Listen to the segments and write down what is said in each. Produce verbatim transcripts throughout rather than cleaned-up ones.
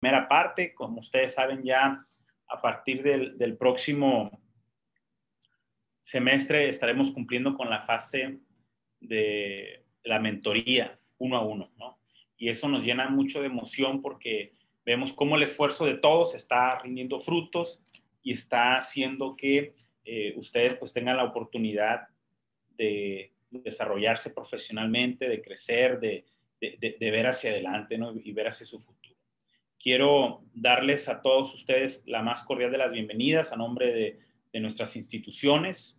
primera parte. Como ustedes saben, ya a partir del, del próximo semestre estaremos cumpliendo con la fase de la mentoría uno a uno, ¿no? Y eso nos llena mucho de emoción porque vemos cómo el esfuerzo de todos está rindiendo frutos y está haciendo que eh, ustedes pues tengan la oportunidad de desarrollarse profesionalmente, de crecer, de, de, de, de ver hacia adelante, ¿no? Y ver hacia su futuro. Quiero darles a todos ustedes la más cordial de las bienvenidas a nombre de, de nuestras instituciones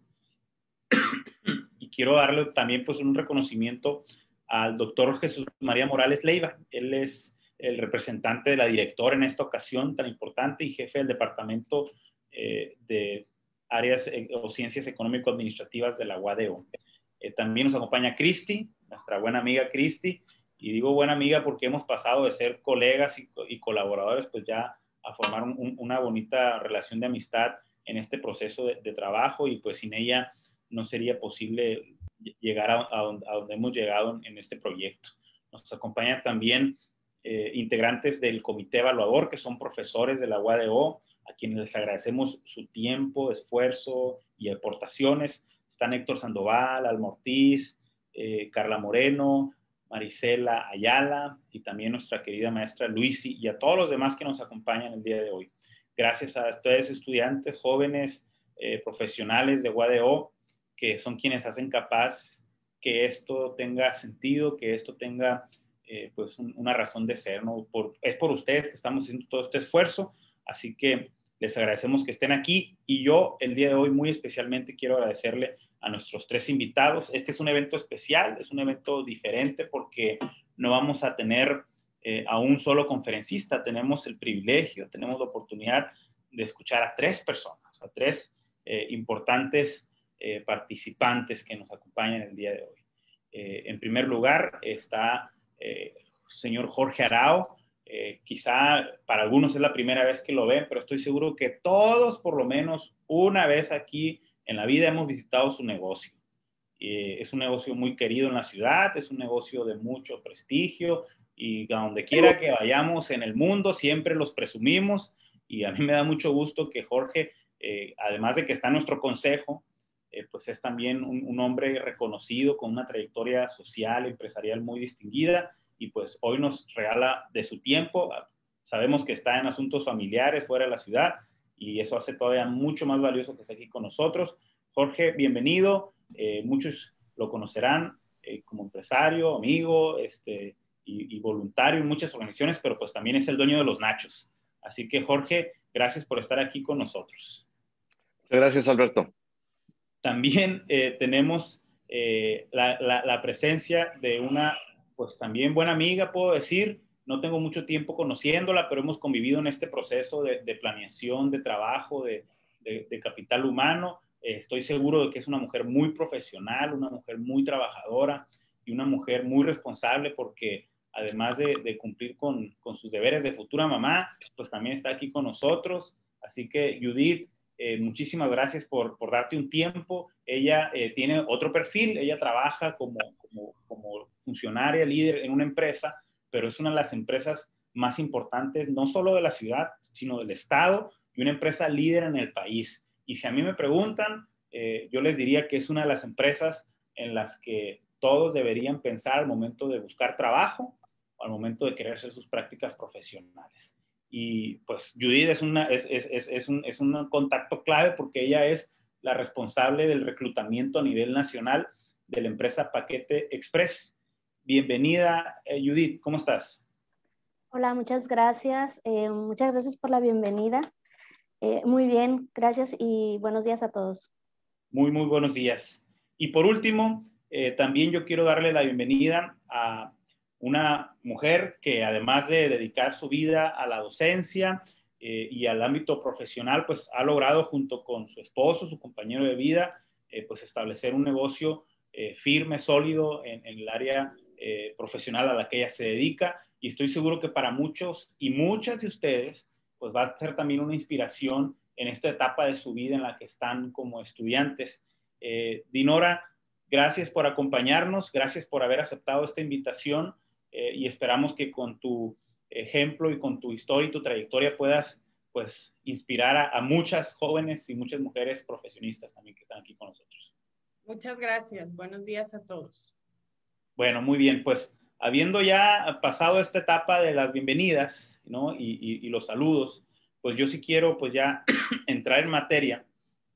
y quiero darle también pues un reconocimiento al doctor Jesús María Morales Leiva. Él es el representante de la directora en esta ocasión tan importante y jefe del departamento eh, de áreas eh, o ciencias económico-administrativas de la U A D O. Eh, también nos acompaña Cristi, nuestra buena amiga Cristi, y digo buena amiga porque hemos pasado de ser colegas y, y colaboradores pues ya a formar un, un, una bonita relación de amistad en este proceso de, de trabajo y pues sin ella no sería posible llegar a, a, donde, a donde hemos llegado en, en este proyecto. Nos acompañan también eh, integrantes del comité evaluador, que son profesores de la U A D O, a quienes les agradecemos su tiempo, esfuerzo y aportaciones. Están Héctor Sandoval, Alma Ortiz, eh, Carla Moreno, Marisela Ayala y también nuestra querida maestra Luisi y a todos los demás que nos acompañan el día de hoy. Gracias a ustedes, estudiantes, jóvenes, eh, profesionales de U A D O, que son quienes hacen capaz que esto tenga sentido, que esto tenga eh, pues un, una razón de ser, ¿no? Por, es por ustedes que estamos haciendo todo este esfuerzo, así que les agradecemos que estén aquí y yo el día de hoy muy especialmente quiero agradecerle a nuestros tres invitados. Este es un evento especial, es un evento diferente porque no vamos a tener eh, a un solo conferencista, tenemos el privilegio, tenemos la oportunidad de escuchar a tres personas, a tres eh, importantes eh, participantes que nos acompañan el día de hoy. Eh, en primer lugar está eh, señor Jorge Arao. Eh, quizá para algunos es la primera vez que lo ven, pero estoy seguro que todos por lo menos una vez aquí en la vida hemos visitado su negocio. Eh, es un negocio muy querido en la ciudad, es un negocio de mucho prestigio y a donde quiera que vayamos en el mundo siempre los presumimos y a mí me da mucho gusto que Jorge, eh, además de que está en nuestro consejo, eh, pues es también un, un hombre reconocido con una trayectoria social, empresarial muy distinguida y pues hoy nos regala de su tiempo. Sabemos que está en asuntos familiares fuera de la ciudad y eso hace todavía mucho más valioso que esté aquí con nosotros. Jorge, bienvenido. Eh, muchos lo conocerán eh, como empresario, amigo este, y, y voluntario en muchas organizaciones, pero pues también es el dueño de los nachos. Así que Jorge, gracias por estar aquí con nosotros. Muchas gracias, Alberto. También eh, tenemos eh, la, la, la presencia de una, pues también buena amiga, puedo decir. No tengo mucho tiempo conociéndola, pero hemos convivido en este proceso de, de planeación, de trabajo, de, de, de capital humano. Eh, estoy seguro de que es una mujer muy profesional, una mujer muy trabajadora y una mujer muy responsable porque además de, de cumplir con, con sus deberes de futura mamá, pues también está aquí con nosotros. Así que, Judith, Eh, muchísimas gracias por, por darte un tiempo. Ella eh, tiene otro perfil, ella trabaja como, como, como funcionaria, líder en una empresa, pero es una de las empresas más importantes, no solo de la ciudad, sino del estado, y una empresa líder en el país. Y si a mí me preguntan, eh, yo les diría que es una de las empresas en las que todos deberían pensar al momento de buscar trabajo o al momento de querer hacer sus prácticas profesionales. Y pues Judith es, una, es, es, es, es, un, es un contacto clave porque ella es la responsable del reclutamiento a nivel nacional de la empresa Paquete Express. Bienvenida, eh, Judith, ¿cómo estás? Hola, muchas gracias. Eh, muchas gracias por la bienvenida. Eh, muy bien, gracias y buenos días a todos. Muy, muy buenos días. Y por último, eh, también yo quiero darle la bienvenida a una mujer que además de dedicar su vida a la docencia eh, y al ámbito profesional, pues ha logrado junto con su esposo, su compañero de vida, eh, pues establecer un negocio eh, firme, sólido en, en el área eh, profesional a la que ella se dedica. Y estoy seguro que para muchos y muchas de ustedes, pues va a ser también una inspiración en esta etapa de su vida en la que están como estudiantes. Eh, Dinora, gracias por acompañarnos, gracias por haber aceptado esta invitación. Eh, y esperamos que con tu ejemplo y con tu historia y tu trayectoria puedas pues inspirar a, a muchas jóvenes y muchas mujeres profesionistas también que están aquí con nosotros. Muchas gracias. Buenos días a todos. Bueno, muy bien, pues habiendo ya pasado esta etapa de las bienvenidas, ¿no? y, y, y los saludos, pues yo sí quiero pues ya entrar en materia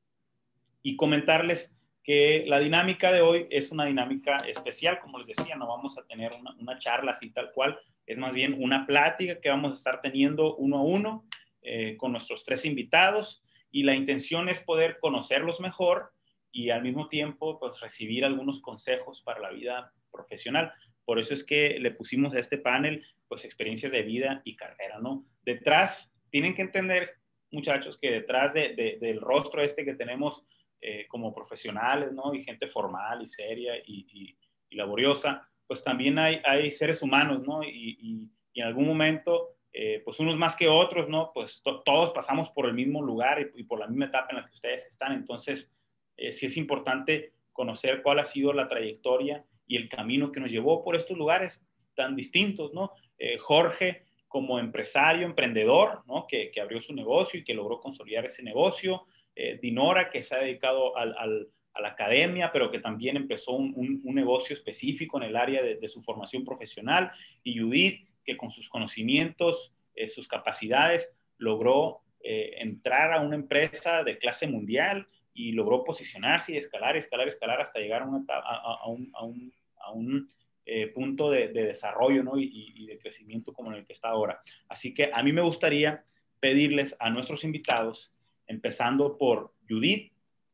y comentarles que la dinámica de hoy es una dinámica especial, como les decía, no vamos a tener una, una charla así tal cual, es más bien una plática que vamos a estar teniendo uno a uno eh, con nuestros tres invitados, y la intención es poder conocerlos mejor y al mismo tiempo pues recibir algunos consejos para la vida profesional. Por eso es que le pusimos a este panel pues experiencias de vida y carrera, ¿no? Detrás, tienen que entender, muchachos, que detrás de, de, del rostro este que tenemos eh, como profesionales, ¿no? Y gente formal y seria y, y, y laboriosa, pues también hay, hay seres humanos, ¿no? Y, y, y en algún momento, eh, pues unos más que otros, ¿no? Pues to todos pasamos por el mismo lugar y, y por la misma etapa en la que ustedes están. Entonces, eh, sí es importante conocer cuál ha sido la trayectoria y el camino que nos llevó por estos lugares tan distintos, ¿no? Eh, Jorge, como empresario, emprendedor, ¿no? Que, que abrió su negocio y que logró consolidar ese negocio. Eh, Dinora, que se ha dedicado al, al, a la academia, pero que también empezó un, un, un negocio específico en el área de, de su formación profesional. Y Judith, que con sus conocimientos, eh, sus capacidades, logró eh, entrar a una empresa de clase mundial y logró posicionarse y escalar, escalar, escalar hasta llegar a, una, a, a un, a un, a un eh, punto de, de desarrollo, ¿no? y, y de crecimiento como en el que está ahora. Así que a mí me gustaría pedirles a nuestros invitados, empezando por Judith,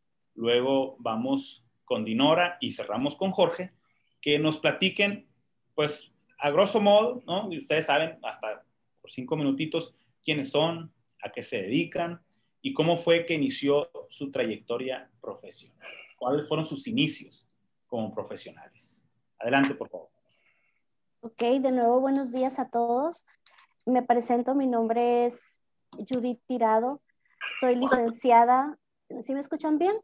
luego vamos con Dinora y cerramos con Jorge, que nos platiquen, pues, a grosso modo, ¿no? Y ustedes saben, hasta por cinco minutitos, quiénes son, a qué se dedican y cómo fue que inició su trayectoria profesional. ¿Cuáles fueron sus inicios como profesionales? Adelante, por favor. Ok, de nuevo, buenos días a todos. Me presento, mi nombre es Judith Tirado. Soy licenciada, ¿sí me escuchan bien?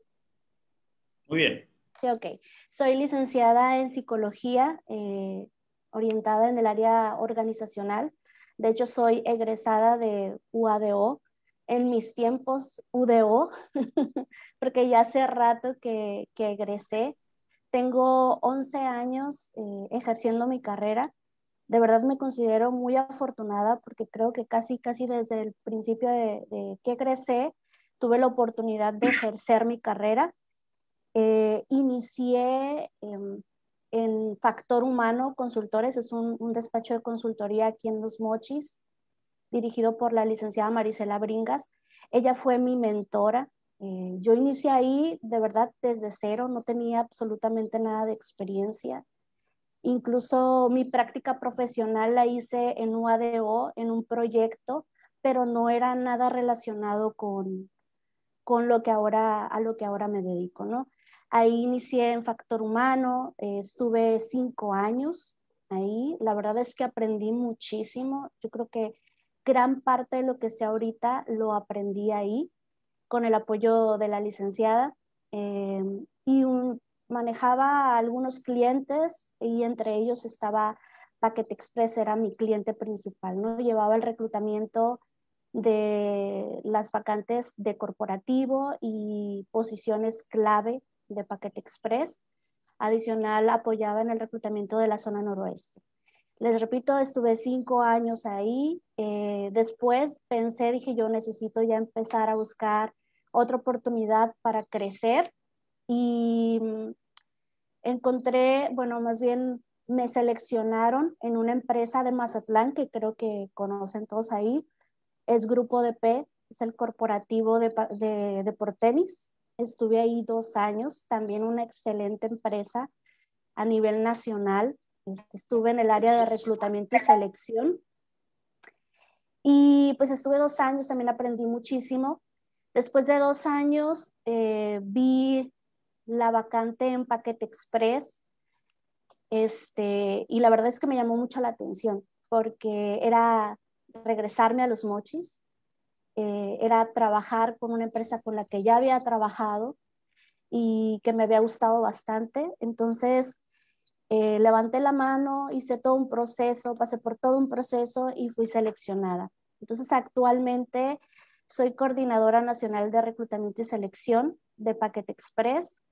Muy bien. Sí, ok. Soy licenciada en psicología, eh, orientada en el área organizacional. De hecho, soy egresada de U A D O. En mis tiempos, U D O, porque ya hace rato que, que egresé. Tengo once años eh, ejerciendo mi carrera. De verdad me considero muy afortunada porque creo que casi, casi desde el principio de, de que egresé, tuve la oportunidad de ejercer mi carrera. Eh, inicié eh, en Factor Humano Consultores, es un, un despacho de consultoría aquí en Los Mochis, dirigido por la licenciada Marisela Bringas. Ella fue mi mentora. Eh, yo inicié ahí de verdad desde cero, no tenía absolutamente nada de experiencia. Incluso mi práctica profesional la hice en U A D O, en un proyecto, pero no era nada relacionado con, con lo que ahora, a lo que ahora me dedico, ¿no? Ahí inicié en Factor Humano, eh, estuve cinco años ahí. La verdad es que aprendí muchísimo. Yo creo que gran parte de lo que sé ahorita lo aprendí ahí con el apoyo de la licenciada. Eh, y un, manejaba a algunos clientes y entre ellos estaba Paquete Express, era mi cliente principal, ¿no? Llevaba el reclutamiento de las vacantes de corporativo y posiciones clave de Paquete Express. Adicional, apoyaba en el reclutamiento de la zona noroeste. Les repito, estuve cinco años ahí. Eh, después pensé, dije, yo necesito ya empezar a buscar otra oportunidad para crecer y encontré, bueno, más bien me seleccionaron en una empresa de Mazatlán que creo que conocen todos ahí. Es Grupo D P, es el corporativo de, de, de Portenis. Estuve ahí dos años, también una excelente empresa a nivel nacional. Este, estuve en el área de reclutamiento y selección. Y pues estuve dos años, también aprendí muchísimo. Después de dos años eh, vi la vacante en Paquete Express. Este, y la verdad es que me llamó mucho la atención porque era regresarme a Los Mochis. Eh, era trabajar con una empresa con la que ya había trabajado y que me había gustado bastante. Entonces, Eh, levanté la mano, hice todo un proceso, pasé por todo un proceso y fui seleccionada. Entonces, actualmente soy coordinadora nacional de reclutamiento y selección de Paquete Express.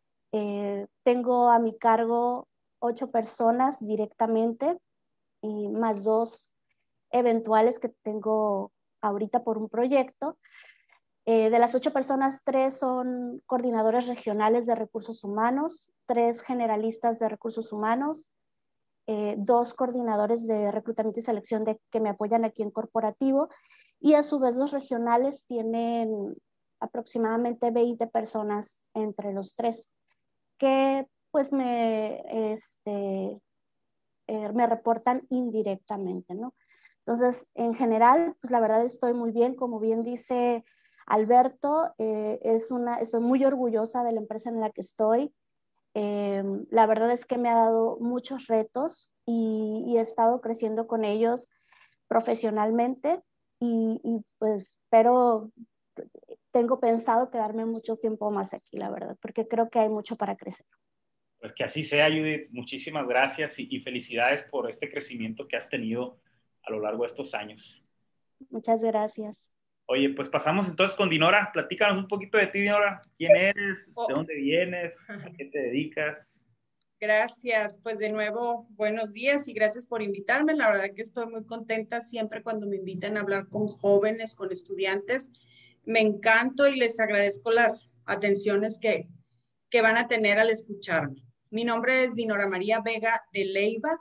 Eh, tengo a mi cargo ocho personas directamente y más dos eventuales que tengo ahorita por un proyecto. Eh, de las ocho personas, tres son coordinadores regionales de recursos humanos, tres generalistas de recursos humanos, eh, dos coordinadores de reclutamiento y selección de, que me apoyan aquí en corporativo, y a su vez los regionales tienen aproximadamente veinte personas entre los tres, que pues me, este, eh, me reportan indirectamente, ¿no? Entonces, en general, pues la verdad estoy muy bien, como bien dice Alberto, eh, es una, estoy muy orgullosa de la empresa en la que estoy. Eh, la verdad es que me ha dado muchos retos y, y he estado creciendo con ellos profesionalmente y, y pues, pero tengo pensado quedarme mucho tiempo más aquí, la verdad, porque creo que hay mucho para crecer. Pues que así sea, Judith. Muchísimas gracias y, y felicidades por este crecimiento que has tenido a lo largo de estos años. Muchas gracias. Oye, pues pasamos entonces con Dinora. Platícanos un poquito de ti, Dinora. ¿Quién eres? Oh. ¿De dónde vienes? ¿A qué te dedicas? Gracias, pues de nuevo, buenos días y gracias por invitarme. La verdad que estoy muy contenta siempre cuando me invitan a hablar con jóvenes, con estudiantes. Me encanto y les agradezco las atenciones que, que van a tener al escucharme. Mi nombre es Dinora María Vega de Leiva.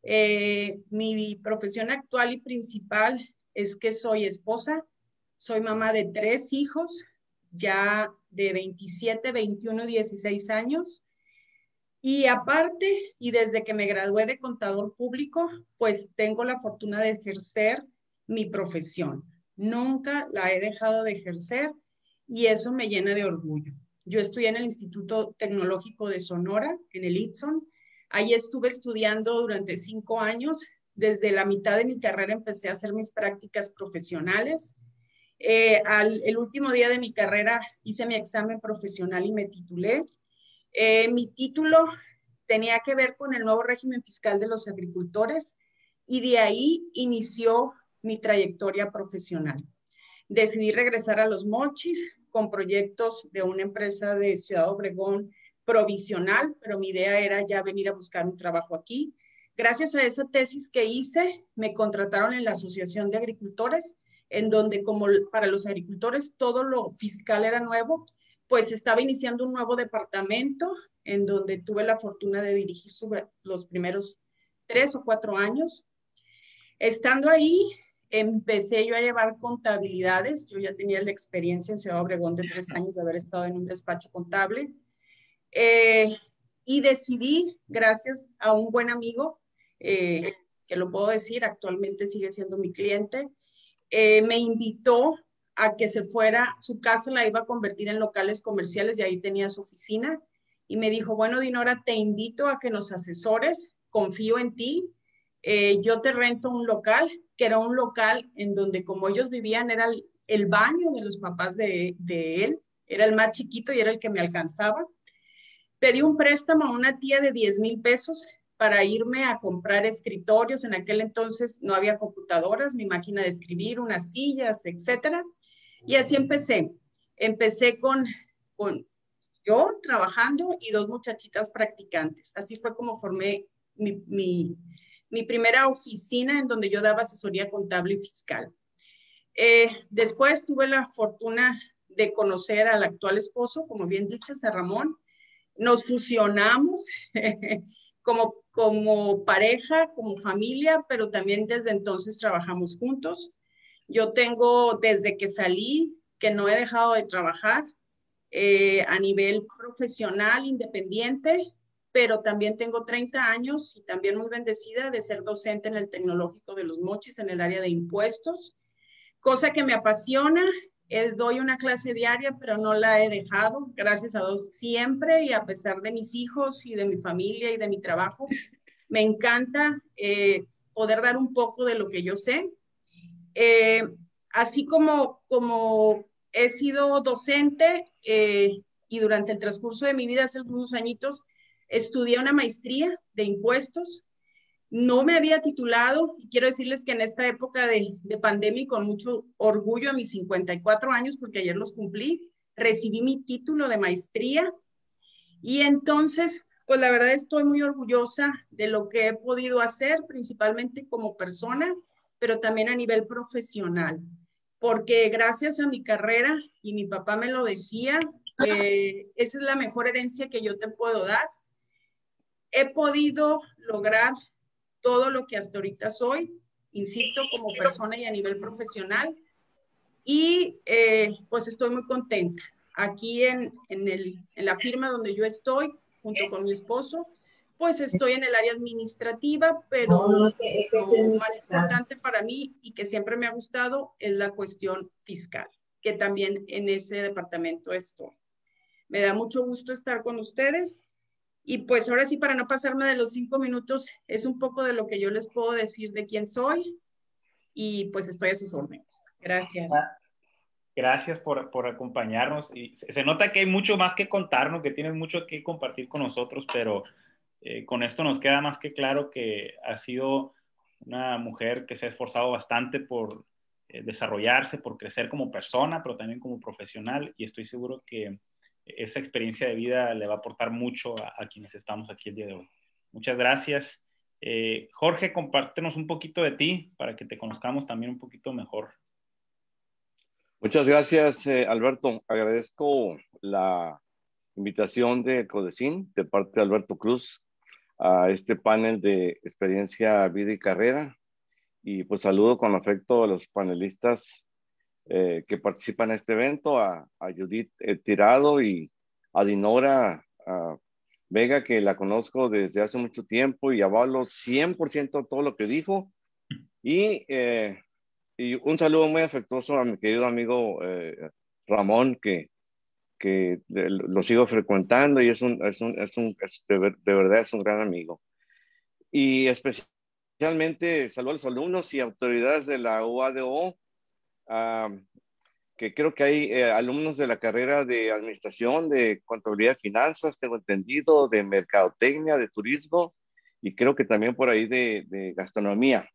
Eh, mi profesión actual y principal es que soy esposa. Soy mamá de tres hijos, ya de veintisiete, veintiuno, dieciséis años. Y aparte, y desde que me gradué de contador público, pues tengo la fortuna de ejercer mi profesión. Nunca la he dejado de ejercer y eso me llena de orgullo. Yo estudié en el Instituto Tecnológico de Sonora, en el I T S O N. Ahí estuve estudiando durante cinco años. Desde la mitad de mi carrera empecé a hacer mis prácticas profesionales. Eh, al, el último día de mi carrera hice mi examen profesional y me titulé. Eh, mi título tenía que ver con el nuevo régimen fiscal de los agricultores y de ahí inició mi trayectoria profesional. Decidí regresar a Los Mochis con proyectos de una empresa de Ciudad Obregón provisional, pero mi idea era ya venir a buscar un trabajo aquí. Gracias a esa tesis que hice, me contrataron en la Asociación de Agricultores, en donde como para los agricultores todo lo fiscal era nuevo, pues estaba iniciando un nuevo departamento en donde tuve la fortuna de dirigir sobre los primeros tres o cuatro años. Estando ahí, empecé yo a llevar contabilidades. Yo ya tenía la experiencia en Ciudad Obregón de tres años de haber estado en un despacho contable. Eh, y decidí, gracias a un buen amigo, eh, que lo puedo decir, actualmente sigue siendo mi cliente, eh, me invitó a que se fuera, su casa la iba a convertir en locales comerciales y ahí tenía su oficina. Y me dijo, bueno, Dinora, te invito a que nos asesores, confío en ti, eh, yo te rento un local, que era un local en donde como ellos vivían era el, el baño de los papás de, de él, era el más chiquito y era el que me alcanzaba. Pedí un préstamo a una tía de diez mil pesos para irme a comprar escritorios. En aquel entonces no había computadoras, mi máquina de escribir, unas sillas, etcétera. Y así empecé. Empecé con, con yo trabajando y dos muchachitas practicantes. Así fue como formé mi, mi, mi primera oficina en donde yo daba asesoría contable y fiscal. Eh, después tuve la fortuna de conocer al actual esposo, como bien dicho, José Ramón. Nos fusionamos como, como pareja, como familia, pero también desde entonces trabajamos juntos. Yo tengo desde que salí, que no he dejado de trabajar eh, a nivel profesional, independiente, pero también tengo treinta años y también muy bendecida de ser docente en el Tecnológico de Los Mochis en el área de impuestos, cosa que me apasiona. Es, doy una clase diaria, pero no la he dejado, gracias a Dios, siempre, y a pesar de mis hijos y de mi familia y de mi trabajo, me encanta eh, poder dar un poco de lo que yo sé. Eh, así como, como he sido docente eh, y durante el transcurso de mi vida, hace algunos añitos, Estudié una maestría de impuestos. No me había titulado y quiero decirles que en esta época de, de pandemia y con mucho orgullo a mis cincuenta y cuatro años, porque ayer los cumplí, recibí mi título de maestría y entonces, pues la verdad estoy muy orgullosa de lo que he podido hacer, principalmente como persona, pero también a nivel profesional, porque gracias a mi carrera, y mi papá me lo decía, eh, esa es la mejor herencia que yo te puedo dar. He podido lograr todo lo que hasta ahorita soy, insisto, como persona y a nivel profesional. Y eh, pues estoy muy contenta. Aquí en, en, el, en la firma donde yo estoy, junto con mi esposo, pues estoy en el área administrativa, pero lo más importante para mí y que siempre me ha gustado es la cuestión fiscal, que también en ese departamento estoy. Me da mucho gusto estar con ustedes. Y pues ahora sí, para no pasarme de los cinco minutos, es un poco de lo que yo les puedo decir de quién soy y pues estoy a sus órdenes. Gracias. Gracias por, por acompañarnos. Y se, se nota que hay mucho más que contarnos, que tienes mucho que compartir con nosotros, pero eh, con esto nos queda más que claro que has sido una mujer que se ha esforzado bastante por eh, desarrollarse, por crecer como persona, pero también como profesional, y estoy seguro que esa experiencia de vida le va a aportar mucho a, a quienes estamos aquí el día de hoy. Muchas gracias. Eh, Jorge, compártenos un poquito de ti para que te conozcamos también un poquito mejor. Muchas gracias, eh, Alberto. Agradezco la invitación de Codecin, de parte de Alberto Cruz, a este panel de experiencia, vida y carrera. Y pues saludo con afecto a los panelistas Eh, que participan en este evento, a, a Judith eh, Tirado y a Dinora a Vega, que la conozco desde hace mucho tiempo y avalo cien por ciento todo lo que dijo. Y, eh, y un saludo muy afectuoso a mi querido amigo eh, Ramón, que, que lo sigo frecuentando y es un, es un, es un es de, de verdad es un gran amigo. Y especialmente saludo a los alumnos y autoridades de la U A D O, uh, que creo que hay eh, alumnos de la carrera de administración, de contabilidad y finanzas, tengo entendido, de mercadotecnia, de turismo, y creo que también por ahí de, de gastronomía.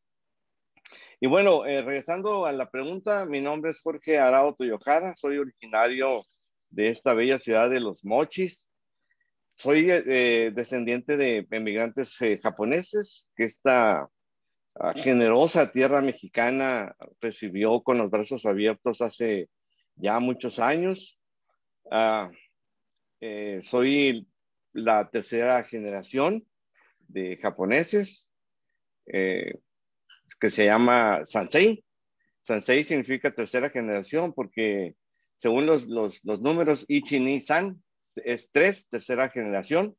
Y bueno, eh, regresando a la pregunta, mi nombre es Jorge Arao Toyojara, soy originario de esta bella ciudad de Los Mochis. Soy eh, descendiente de emigrantes eh, japoneses, que esta uh, generosa tierra mexicana recibió con los brazos abiertos hace ya muchos años. Uh, eh, soy la tercera generación de japoneses, eh, que se llama Sansei. Sansei significa tercera generación porque según los, los, los números Ichi, Ni, San es tres, tercera generación.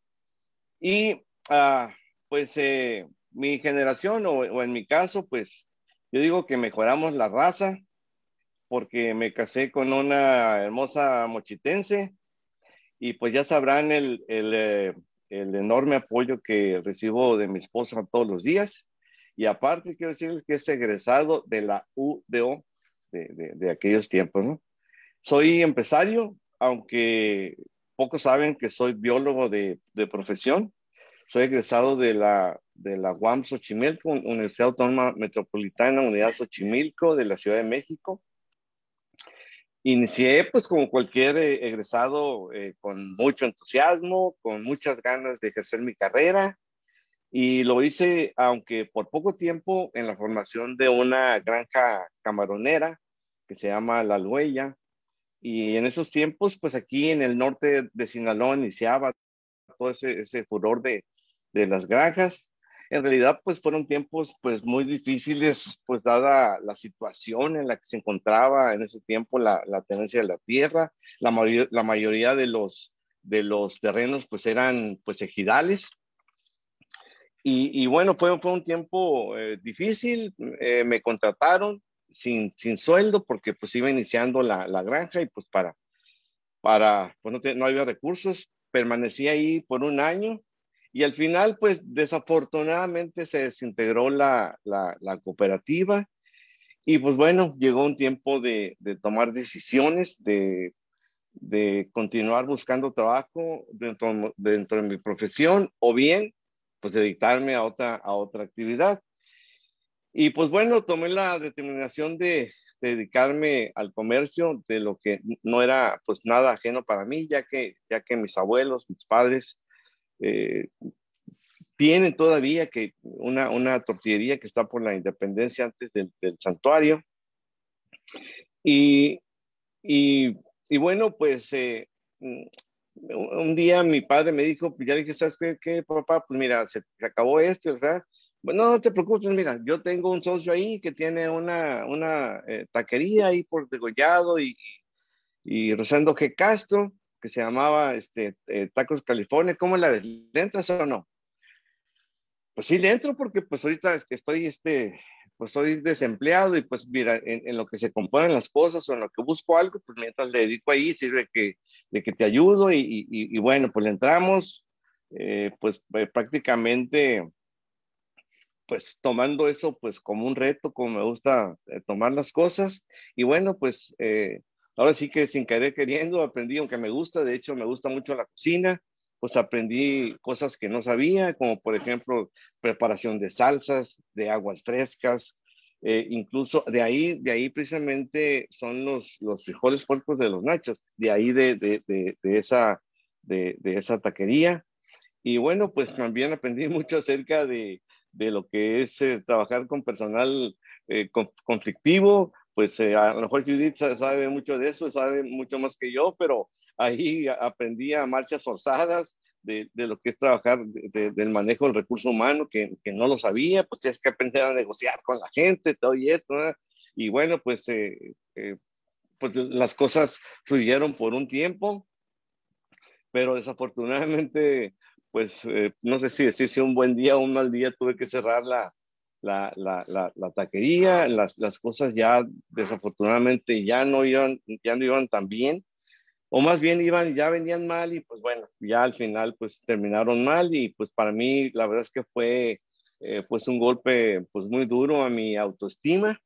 Y uh, pues eh, mi generación o, o en mi caso, pues yo digo que mejoramos la raza porque me casé con una hermosa mochitense y pues ya sabrán el, el, el enorme apoyo que recibo de mi esposa todos los días. Y aparte quiero decirles que es egresado de la U D O de, de, de aquellos tiempos, ¿no? Soy empresario, aunque pocos saben que soy biólogo de, de profesión. Soy egresado de la, de la U A M Xochimilco, Universidad Autónoma Metropolitana, Unidad Xochimilco de la Ciudad de México. Inicié pues como cualquier eh, egresado eh, con mucho entusiasmo, con muchas ganas de ejercer mi carrera y lo hice aunque por poco tiempo en la formación de una granja camaronera que se llama La Alhuella y en esos tiempos pues aquí en el norte de Sinaloa iniciaba todo ese, ese furor de, de las granjas. En realidad, pues fueron tiempos pues muy difíciles, pues dada la situación en la que se encontraba en ese tiempo la, la tenencia de la tierra. La, mayor, la mayoría de los, de los terrenos pues eran pues ejidales. Y, y bueno, fue, fue un tiempo eh, difícil. Eh, me contrataron sin, sin sueldo porque pues iba iniciando la, la granja y pues para, para pues no, te, no había recursos. Permanecí ahí por un año. Y al final, pues desafortunadamente se desintegró la, la, la cooperativa y pues bueno, llegó un tiempo de, de tomar decisiones, de, de continuar buscando trabajo dentro, dentro de mi profesión o bien pues dedicarme a otra, a otra actividad. Y pues bueno, tomé la determinación de, de dedicarme al comercio, de lo que no era pues nada ajeno para mí, ya que, ya que mis abuelos, mis padres, eh, tienen todavía que una, una tortillería que está por la Independencia antes del, del santuario. Y, y, y bueno, pues eh, un día mi padre me dijo, pues ya dije, ¿sabes qué, qué papá? Pues mira, se, se acabó esto, ¿verdad? Bueno, no te preocupes, mira, yo tengo un socio ahí que tiene una, una eh, taquería ahí por Degollado y, y, y Rosendo G. Castro, que se llamaba este, eh, Tacos California. ¿Cómo la ves? ¿Le entras o no? Pues sí, le entro porque pues ahorita estoy, este, pues soy desempleado y pues mira, en, en lo que se componen las cosas o en lo que busco algo, pues mientras le dedico ahí, sirve que, de que te ayudo y, y, y bueno, pues le entramos, eh, pues eh, prácticamente pues tomando eso pues como un reto, como me gusta eh, tomar las cosas. Y bueno, pues eh, ahora sí que sin querer queriendo aprendí, aunque me gusta, de hecho me gusta mucho la cocina, pues aprendí cosas que no sabía, como por ejemplo preparación de salsas, de aguas frescas, eh, incluso de ahí, de ahí precisamente son los, los frijoles puercos de los nachos, de ahí de, de, de, de esa, de, de esa taquería. Y bueno, pues también aprendí mucho acerca de, de lo que es eh, trabajar con personal eh, con, conflictivo. Pues eh, a lo mejor Judith sabe mucho de eso, sabe mucho más que yo, pero ahí aprendí a marchas forzadas de, de lo que es trabajar, de, de, del manejo del recurso humano, que, que no lo sabía, pues tienes que aprender a negociar con la gente, todo y esto, ¿verdad? Y bueno, pues, eh, eh, pues las cosas fluyeron por un tiempo, pero desafortunadamente, pues eh, no sé si decir si un buen día o un mal día tuve que cerrar la, la, la, la, la taquería, las, las cosas ya desafortunadamente ya no iban, ya no iban tan bien, o más bien iban, ya vendían mal y pues bueno, ya al final pues terminaron mal y pues para mí la verdad es que fue eh, pues un golpe pues muy duro a mi autoestima.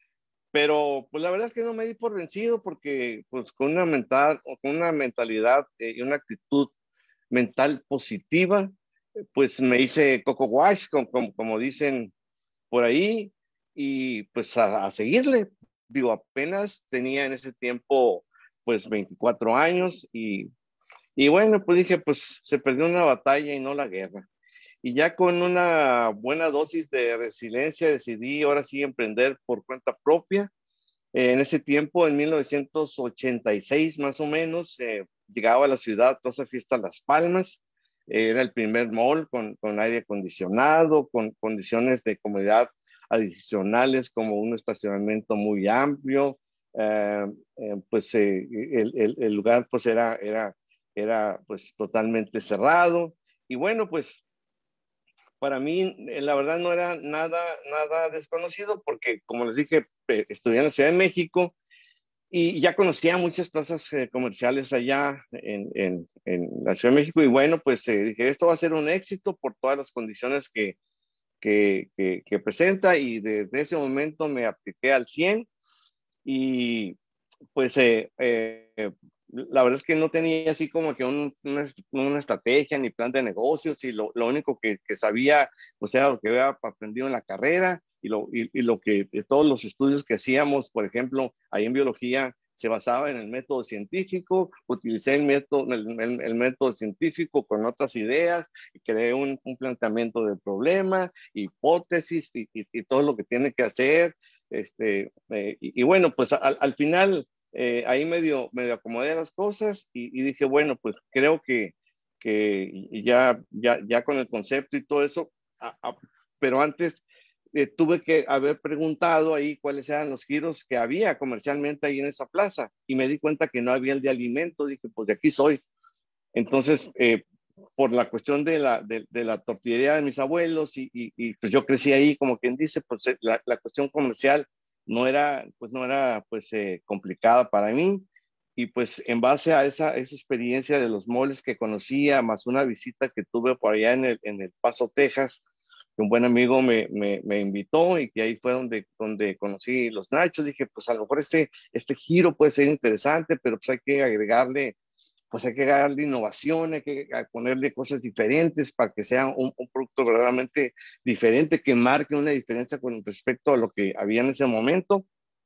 Pero pues la verdad es que no me di por vencido porque pues con una, mental, con una mentalidad eh, y una actitud mental positiva, pues me hice coco wash, como, como, como dicen por ahí, y pues a, a seguirle. Digo, apenas tenía en ese tiempo pues veinticuatro años y, y bueno, pues dije, pues se perdió una batalla y no la guerra. Y ya con una buena dosis de resiliencia decidí ahora sí emprender por cuenta propia. Eh, en ese tiempo, en mil novecientos ochenta y seis más o menos, eh, llegaba a la ciudad Plaza Fiesta Las Palmas. Eh, era el primer mall con, con aire acondicionado, con condiciones de comodidad adicionales como un estacionamiento muy amplio. Eh, eh, pues eh, el, el, el, lugar pues era, era, era pues totalmente cerrado. Y bueno, pues para mí, eh, la verdad, no era nada, nada desconocido porque, como les dije, eh, estudié en la Ciudad de México y ya conocía muchas plazas eh, comerciales allá en, en, en, la Ciudad de México y bueno, pues eh, dije, esto va a ser un éxito por todas las condiciones que, que, que, que presenta y desde ese momento me apliqué al cien y pues eh, eh, la verdad es que no tenía así como que un, una, una, estrategia ni plan de negocios y lo, lo único que, que sabía, o sea, lo que había aprendido en la carrera y lo, y, y lo que todos los estudios que hacíamos, por ejemplo, ahí en biología, se basaba en el método científico, utilicé el método, el, el, el método científico con otras ideas, y creé un, un planteamiento del problema, hipótesis y, y, y todo lo que tiene que hacer. Este, eh, y, y bueno, pues al, al final eh, ahí medio, medio acomodé las cosas y, y dije, bueno, pues creo que, que ya, ya, ya con el concepto y todo eso, a, a, pero antes eh, tuve que haber preguntado ahí cuáles eran los giros que había comercialmente ahí en esa plaza y me di cuenta que no había el de alimentos, dije, pues de aquí soy. Entonces, eh, por la cuestión de la, de, de la tortillería de mis abuelos y, y, y pues yo crecí ahí, como quien dice, pues la, la cuestión comercial no era, pues no era, pues eh, complicada para mí. Y pues en base a esa, esa experiencia de los moles que conocía, más una visita que tuve por allá en el, en el Paso, Texas, que un buen amigo me, me, me invitó y que ahí fue donde, donde conocí los nachos. Dije, pues a lo mejor este, este giro puede ser interesante, pero pues hay que agregarle, pues hay que agregarle innovación, hay que ponerle cosas diferentes para que sea un, un producto verdaderamente diferente, que marque una diferencia con respecto a lo que había en ese momento.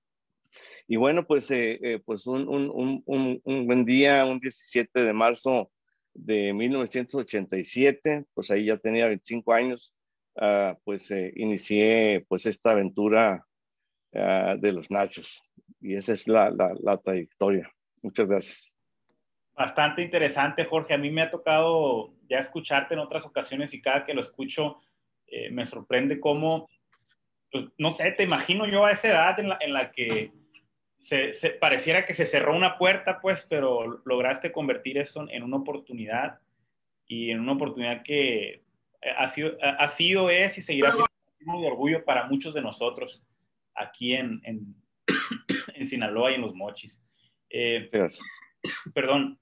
Y bueno, pues, eh, eh, pues un, un, un, un buen día, un diecisiete de marzo de mil novecientos ochenta y siete, pues ahí ya tenía veinticinco años, uh, pues eh, inicié pues esta aventura uh, de los nachos. Y esa es la, la, la trayectoria. Muchas gracias. Bastante interesante, Jorge. A mí me ha tocado ya escucharte en otras ocasiones y cada que lo escucho eh, me sorprende cómo, pues, no sé, te imagino yo a esa edad en la, en la que se, se, pareciera que se cerró una puerta, pues, pero lograste convertir eso en una oportunidad y en una oportunidad que ha sido, ha sido es y seguirá siendo un de orgullo para muchos de nosotros aquí en, en, en Sinaloa y en Los Mochis. Eh, Gracias. Perdón.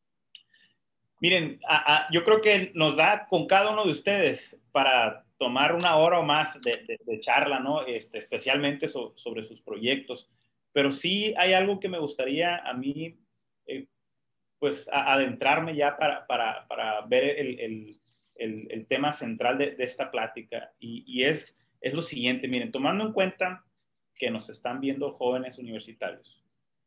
Miren, a, a, yo creo que nos da con cada uno de ustedes para tomar una hora o más de, de, de charla, ¿no? Este, especialmente so, sobre sus proyectos. Pero sí hay algo que me gustaría a mí, eh, pues, a, adentrarme ya para, para, para ver el, el, el, el tema central de, de esta plática. Y, y es, es lo siguiente, miren, tomando en cuenta que nos están viendo jóvenes universitarios,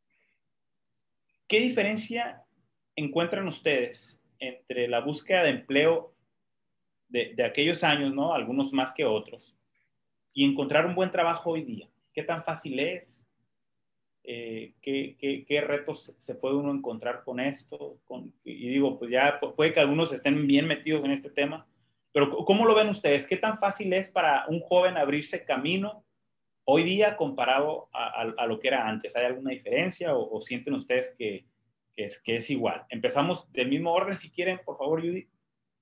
¿qué diferencia encuentran ustedes entre la búsqueda de empleo de, de aquellos años, ¿no? Algunos más que otros, y encontrar un buen trabajo hoy día? ¿Qué tan fácil es? Eh, ¿qué, qué, ¿Qué retos se puede uno encontrar con esto? Con, y digo, pues ya puede que algunos estén bien metidos en este tema, pero ¿cómo lo ven ustedes? ¿Qué tan fácil es para un joven abrirse camino hoy día comparado a, a, a lo que era antes? ¿Hay alguna diferencia o, o sienten ustedes que, que, es, que es igual? Empezamos del mismo orden, si quieren, por favor, Judith.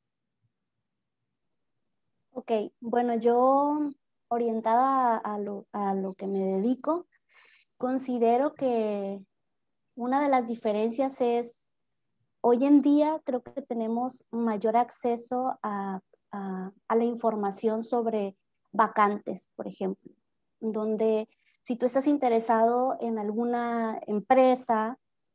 Ok, bueno, yo orientada a lo, a lo que me dedico, considero que una de las diferencias es, hoy en día creo que tenemos mayor acceso a, a, a la información sobre vacantes, por ejemplo, donde si tú estás interesado en alguna empresa,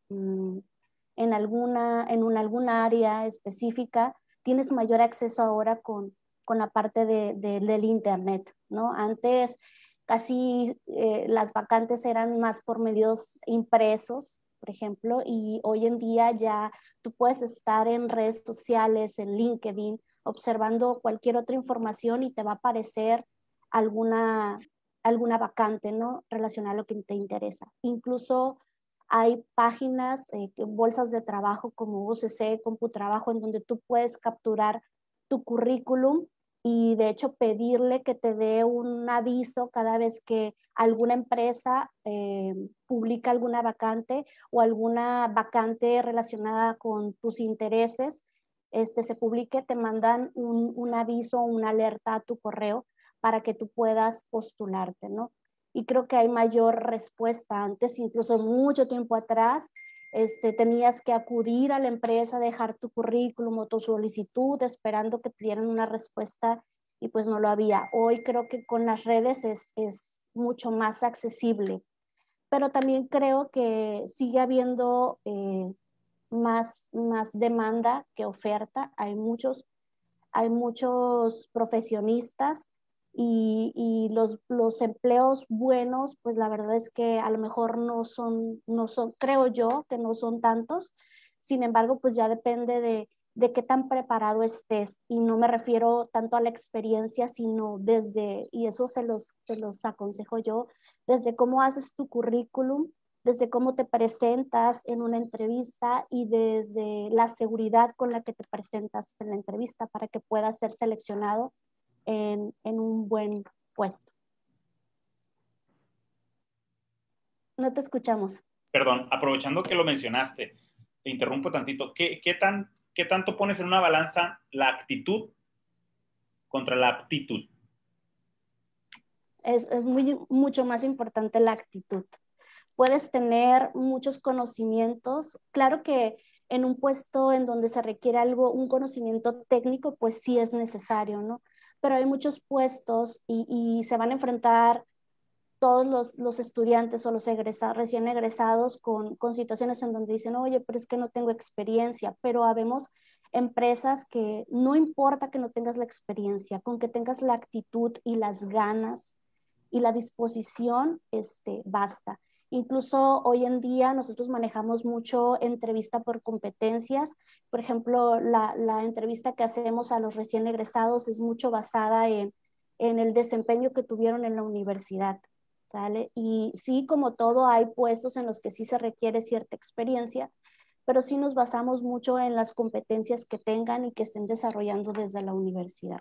en alguna, en un, alguna área específica, tienes mayor acceso ahora con, con la parte de, de, del internet, ¿no? Antes casi eh, las vacantes eran más por medios impresos, por ejemplo, y hoy en día ya tú puedes estar en redes sociales, en LinkedIn, observando cualquier otra información y te va a aparecer alguna, alguna vacante, ¿no? Relacionada a lo que te interesa. Incluso hay páginas, eh, bolsas de trabajo como U C C, CompuTrabajo, en donde tú puedes capturar tu currículum y de hecho pedirle que te dé un aviso cada vez que alguna empresa eh, publica alguna vacante o alguna vacante relacionada con tus intereses, este, se publique, te mandan un, un aviso o una alerta a tu correo para que tú puedas postularte, ¿no? Y creo que hay mayor respuesta. Antes, incluso mucho tiempo atrás, este, tenías que acudir a la empresa, dejar tu currículum o tu solicitud esperando que te dieran una respuesta y pues no lo había. Hoy creo que con las redes es, es mucho más accesible, pero también creo que sigue habiendo eh, más, más demanda que oferta. Hay muchos, hay muchos profesionistas y, y los, los empleos buenos, pues la verdad es que a lo mejor no son, no son, creo yo que no son tantos. Sin embargo, pues ya depende de, de qué tan preparado estés. Y no me refiero tanto a la experiencia, sino desde, y eso se los, se los aconsejo yo, desde cómo haces tu currículum, desde cómo te presentas en una entrevista y desde la seguridad con la que te presentas en la entrevista para que puedas ser seleccionado en, en un buen puesto. No te escuchamos. Perdón, aprovechando que lo mencionaste, te interrumpo tantito. ¿Qué, qué, tan, ¿Qué tanto pones en una balanza la actitud contra la aptitud? Es, es muy, mucho más importante la actitud. Puedes tener muchos conocimientos. Claro que en un puesto en donde se requiere algo, un conocimiento técnico, pues sí es necesario, ¿no? pero hay muchos puestos y, y se van a enfrentar todos los, los estudiantes o los egresados, recién egresados con, con situaciones en donde dicen, oye, pero es que no tengo experiencia, pero habemos empresas que no importa que no tengas la experiencia, con que tengas la actitud y las ganas y la disposición, este, basta. Incluso hoy en día nosotros manejamos mucho entrevista por competencias. Por ejemplo, la, la entrevista que hacemos a los recién egresados es mucho basada en, en el desempeño que tuvieron en la universidad. ¿Sale? Y sí, como todo, hay puestos en los que sí se requiere cierta experiencia, pero sí nos basamos mucho en las competencias que tengan y que estén desarrollando desde la universidad.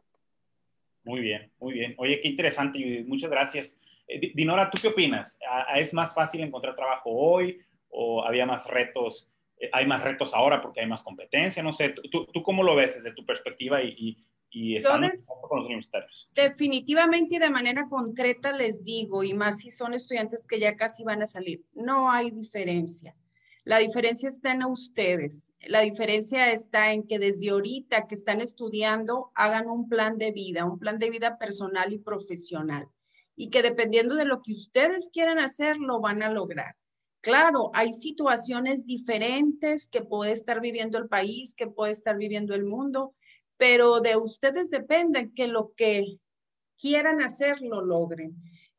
Muy bien, muy bien. Oye, qué interesante, Judith. Muchas gracias. Eh, Dinora, ¿tú qué opinas? ¿Es más fácil encontrar trabajo hoy o había más retos? Eh, ¿Hay más retos ahora porque hay más competencia? No sé, ¿tú, tú cómo lo ves desde tu perspectiva y, y y estando con los universitarios? Definitivamente y de manera concreta les digo, y más si son estudiantes que ya casi van a salir, no hay diferencia. La diferencia está en ustedes. La diferencia está en que desde ahorita que están estudiando, hagan un plan de vida, un plan de vida personal y profesional. Y que dependiendo de lo que ustedes quieran hacer, lo van a lograr. Claro, hay situaciones diferentes que puede estar viviendo el país, que puede estar viviendo el mundo, pero de ustedes depende que lo que quieran hacer lo logren.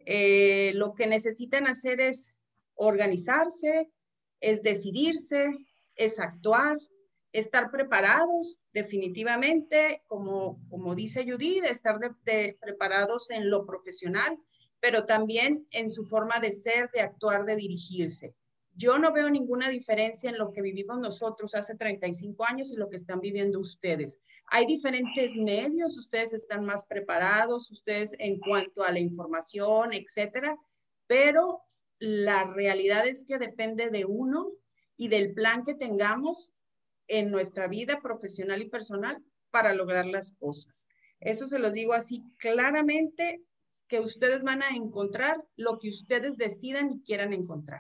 Eh, lo que necesitan hacer es organizarse, es decidirse, es actuar, estar preparados definitivamente, como, como dice Judith, estar de, de, preparados en lo profesional, pero también en su forma de ser, de actuar, de dirigirse. Yo no veo ninguna diferencia en lo que vivimos nosotros hace treinta y cinco años y lo que están viviendo ustedes. Hay diferentes medios, ustedes están más preparados, ustedes en cuanto a la información, etcétera, pero la realidad es que depende de uno y del plan que tengamos en nuestra vida profesional y personal para lograr las cosas. Eso se los digo así claramente, que ustedes van a encontrar lo que ustedes decidan y quieran encontrar.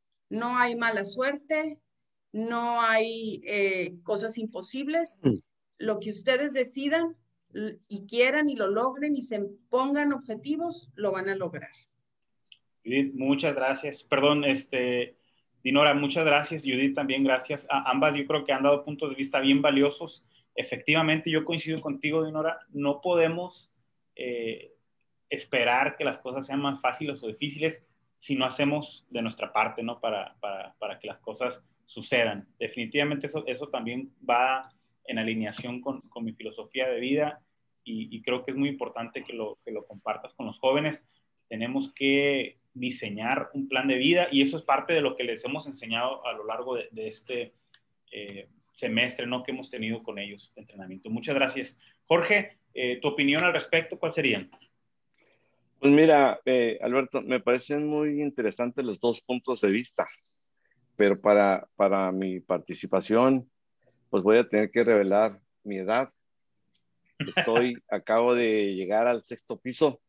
No hay mala suerte, no hay eh, cosas imposibles. Lo que ustedes decidan y quieran y lo logren y se pongan objetivos, lo van a lograr. Judith, muchas gracias. Perdón, este, Dinora, muchas gracias. Judith, también gracias. A ambas yo creo que han dado puntos de vista bien valiosos. Efectivamente, yo coincido contigo, Dinora. No podemos eh, esperar que las cosas sean más fáciles o difíciles si no hacemos de nuestra parte, ¿no? Para, para, para que las cosas sucedan. Definitivamente eso, eso también va en alineación con, con mi filosofía de vida y, y creo que es muy importante que lo, que lo compartas con los jóvenes. Tenemos que diseñar un plan de vida y eso es parte de lo que les hemos enseñado a lo largo de, de este eh, semestre, ¿no? Que hemos tenido con ellos de entrenamiento. Muchas gracias. Jorge, eh, ¿tu opinión al respecto cuál sería? Pues mira, eh, Alberto, me parecen muy interesantes los dos puntos de vista, pero para, para mi participación, pues voy a tener que revelar mi edad. Estoy, acabo de llegar al sexto piso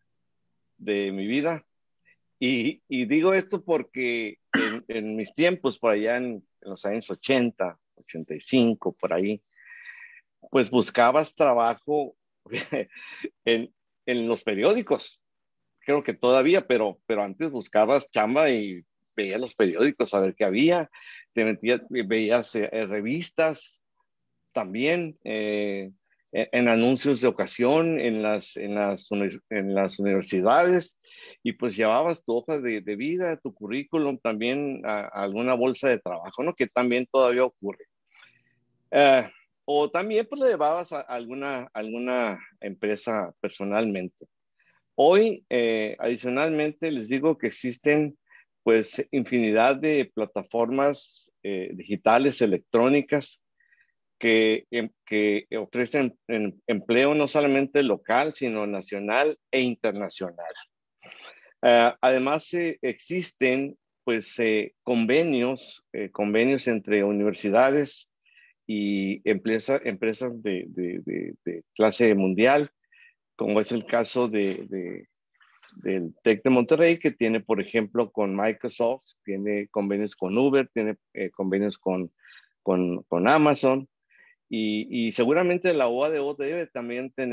de mi vida y, y digo esto porque en, en mis tiempos, por allá en, en los años ochenta, ochenta y cinco, por ahí, pues buscabas trabajo en, en los periódicos. Creo que todavía, pero, pero antes buscabas chamba y veías los periódicos a ver qué había, te metías, veías eh, revistas también, eh, en, en anuncios de ocasión en las, en, las, en las universidades y pues llevabas tu hoja de, de vida, tu currículum, también a, a alguna bolsa de trabajo, ¿no? Que también todavía ocurre. Eh, o también pues le llevabas a alguna, alguna empresa personalmente. Hoy, eh, adicionalmente, les digo que existen pues infinidad de plataformas eh, digitales, electrónicas, que, que ofrecen empleo no solamente local, sino nacional e internacional. Uh, además, eh, existen pues eh, convenios, eh, convenios entre universidades y empresa, empresas de, de, de, de clase mundial, como es el caso de, de, del TEC de Monterrey, que tiene, por ejemplo, con Microsoft, tiene convenios con Uber, tiene eh, convenios con, con, con Amazon, y, y seguramente la U A D O debe también tener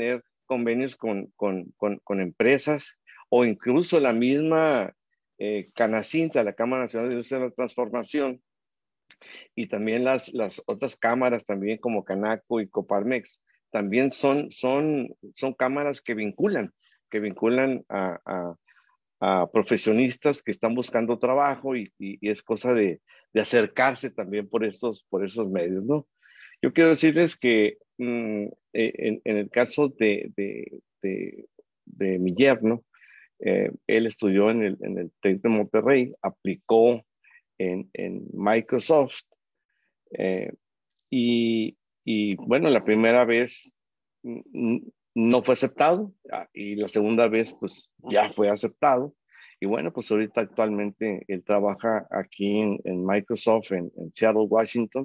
convenios con, con, con, con empresas o incluso la misma eh, Canacintra, la Cámara Nacional de Industria de la Transformación, y también las, las otras cámaras también como Canaco y Coparmex, también son, son, son cámaras que vinculan, que vinculan a, a, a profesionistas que están buscando trabajo y, y, y es cosa de, de acercarse también por estos, por esos medios, ¿no? Yo quiero decirles que mmm, en, en el caso de, de, de, de mi yerno, eh, él estudió en el, en el TEC de Monterrey, aplicó en, en Microsoft eh, y, y bueno, la primera vez mm, no fue aceptado y la segunda vez pues ya fue aceptado. Y bueno, pues ahorita actualmente él trabaja aquí en, en Microsoft en, en Seattle, Washington.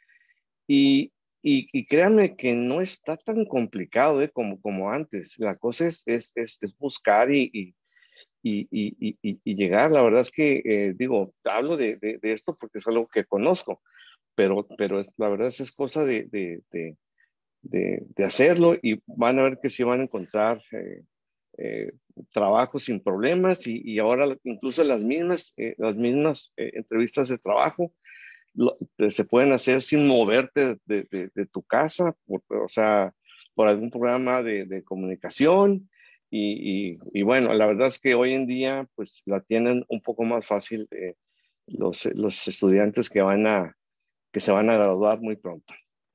Y, y, y créanme que no está tan complicado ¿eh? como, como antes. La cosa es, es, es, es buscar y, y, y, y, y, y llegar. La verdad es que, eh, digo, hablo de, de, de esto porque es algo que conozco, pero, pero es, la verdad es, es cosa de, de, de, de, de hacerlo y van a ver que sí van a encontrar eh, eh, trabajo sin problemas y, y ahora incluso las mismas, eh, las mismas eh, entrevistas de trabajo lo, se pueden hacer sin moverte de, de, de tu casa, por, o sea, por algún programa de, de comunicación. Y, y, y, bueno, la verdad es que hoy en día pues la tienen un poco más fácil eh, los, los estudiantes que, van a, que se van a graduar muy pronto.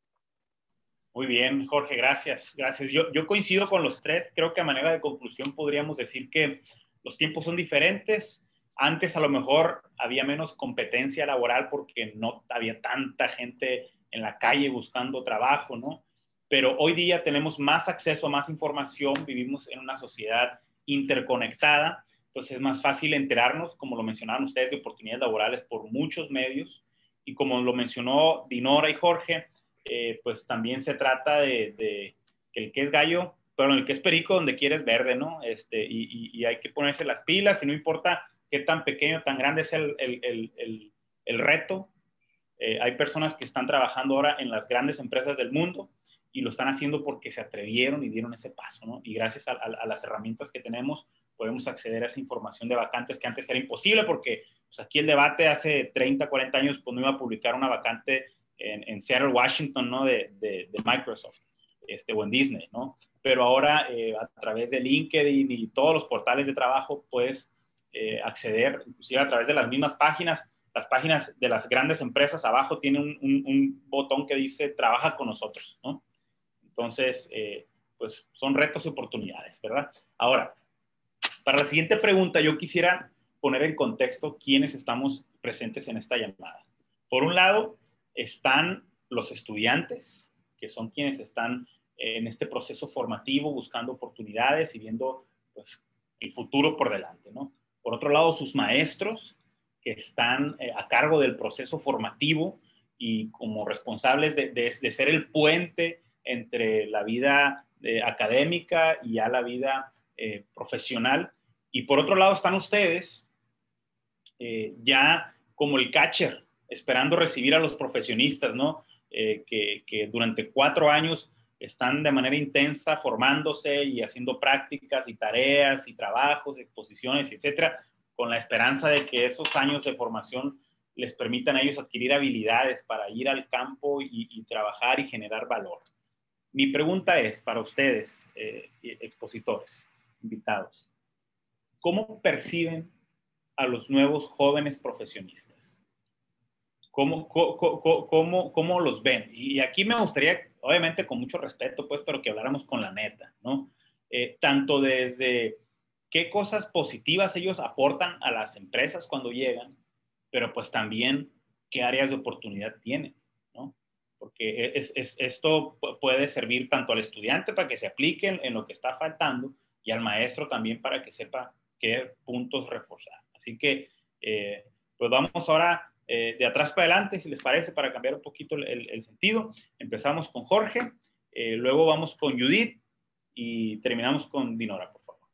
Muy bien, Jorge, gracias. Gracias. Yo, yo coincido con los tres. Creo que a manera de conclusión podríamos decir que los tiempos son diferentes. Antes a lo mejor había menos competencia laboral porque no había tanta gente en la calle buscando trabajo, ¿no? Pero hoy día tenemos más acceso a más información, vivimos en una sociedad interconectada, entonces es más fácil enterarnos, como lo mencionaban ustedes, de oportunidades laborales por muchos medios. Y como lo mencionó Dinora y Jorge, eh, pues también se trata de, de que el que es gallo, pero el que es perico donde quieres verde, ¿no? Este, y, y, y hay que ponerse las pilas y no importa qué tan pequeño, tan grande es el, el, el, el, el reto. Eh, hay personas que están trabajando ahora en las grandes empresas del mundo y lo están haciendo porque se atrevieron y dieron ese paso, ¿no? Y gracias a, a, a las herramientas que tenemos podemos acceder a esa información de vacantes que antes era imposible porque pues, aquí el debate hace treinta, cuarenta años pues no iba a publicar una vacante en, en Seattle, Washington, ¿no? De, de, de Microsoft este, o en Disney, ¿no? Pero ahora eh, a través de LinkedIn y todos los portales de trabajo puedes eh, acceder, inclusive a través de las mismas páginas. Las páginas de las grandes empresas abajo tienen un, un, un botón que dice trabaja con nosotros, ¿no? Entonces, eh, pues son retos y oportunidades, ¿verdad? Ahora, para la siguiente pregunta, yo quisiera poner en contexto quiénes estamos presentes en esta llamada. Por un lado, están los estudiantes, que son quienes están en este proceso formativo, buscando oportunidades y viendo pues, el futuro por delante, ¿no? Por otro lado, sus maestros, que están eh, a cargo del proceso formativo y como responsables de, de, de ser el puente entre la vida eh, académica y a la vida eh, profesional. Y por otro lado están ustedes, eh, ya como el catcher, esperando recibir a los profesionistas, ¿no? Eh, que, que durante cuatro años están de manera intensa formándose y haciendo prácticas y tareas y trabajos, exposiciones, etcétera, con la esperanza de que esos años de formación les permitan a ellos adquirir habilidades para ir al campo y, y trabajar y generar valor. Mi pregunta es para ustedes, eh, expositores, invitados, ¿cómo perciben a los nuevos jóvenes profesionistas? ¿Cómo, cómo, cómo, cómo los ven? Y aquí me gustaría, obviamente con mucho respeto, pues, pero que habláramos con la neta, ¿no? Eh, tanto desde qué cosas positivas ellos aportan a las empresas cuando llegan, pero pues también qué áreas de oportunidad tienen, ¿no? Porque es, es, esto puede servir tanto al estudiante para que se aplique en, en lo que está faltando y al maestro también para que sepa qué puntos reforzar. Así que, eh, pues vamos ahora eh, de atrás para adelante, si les parece, para cambiar un poquito el, el, el sentido. Empezamos con Jorge, eh, luego vamos con Judith y terminamos con Dinora, por favor.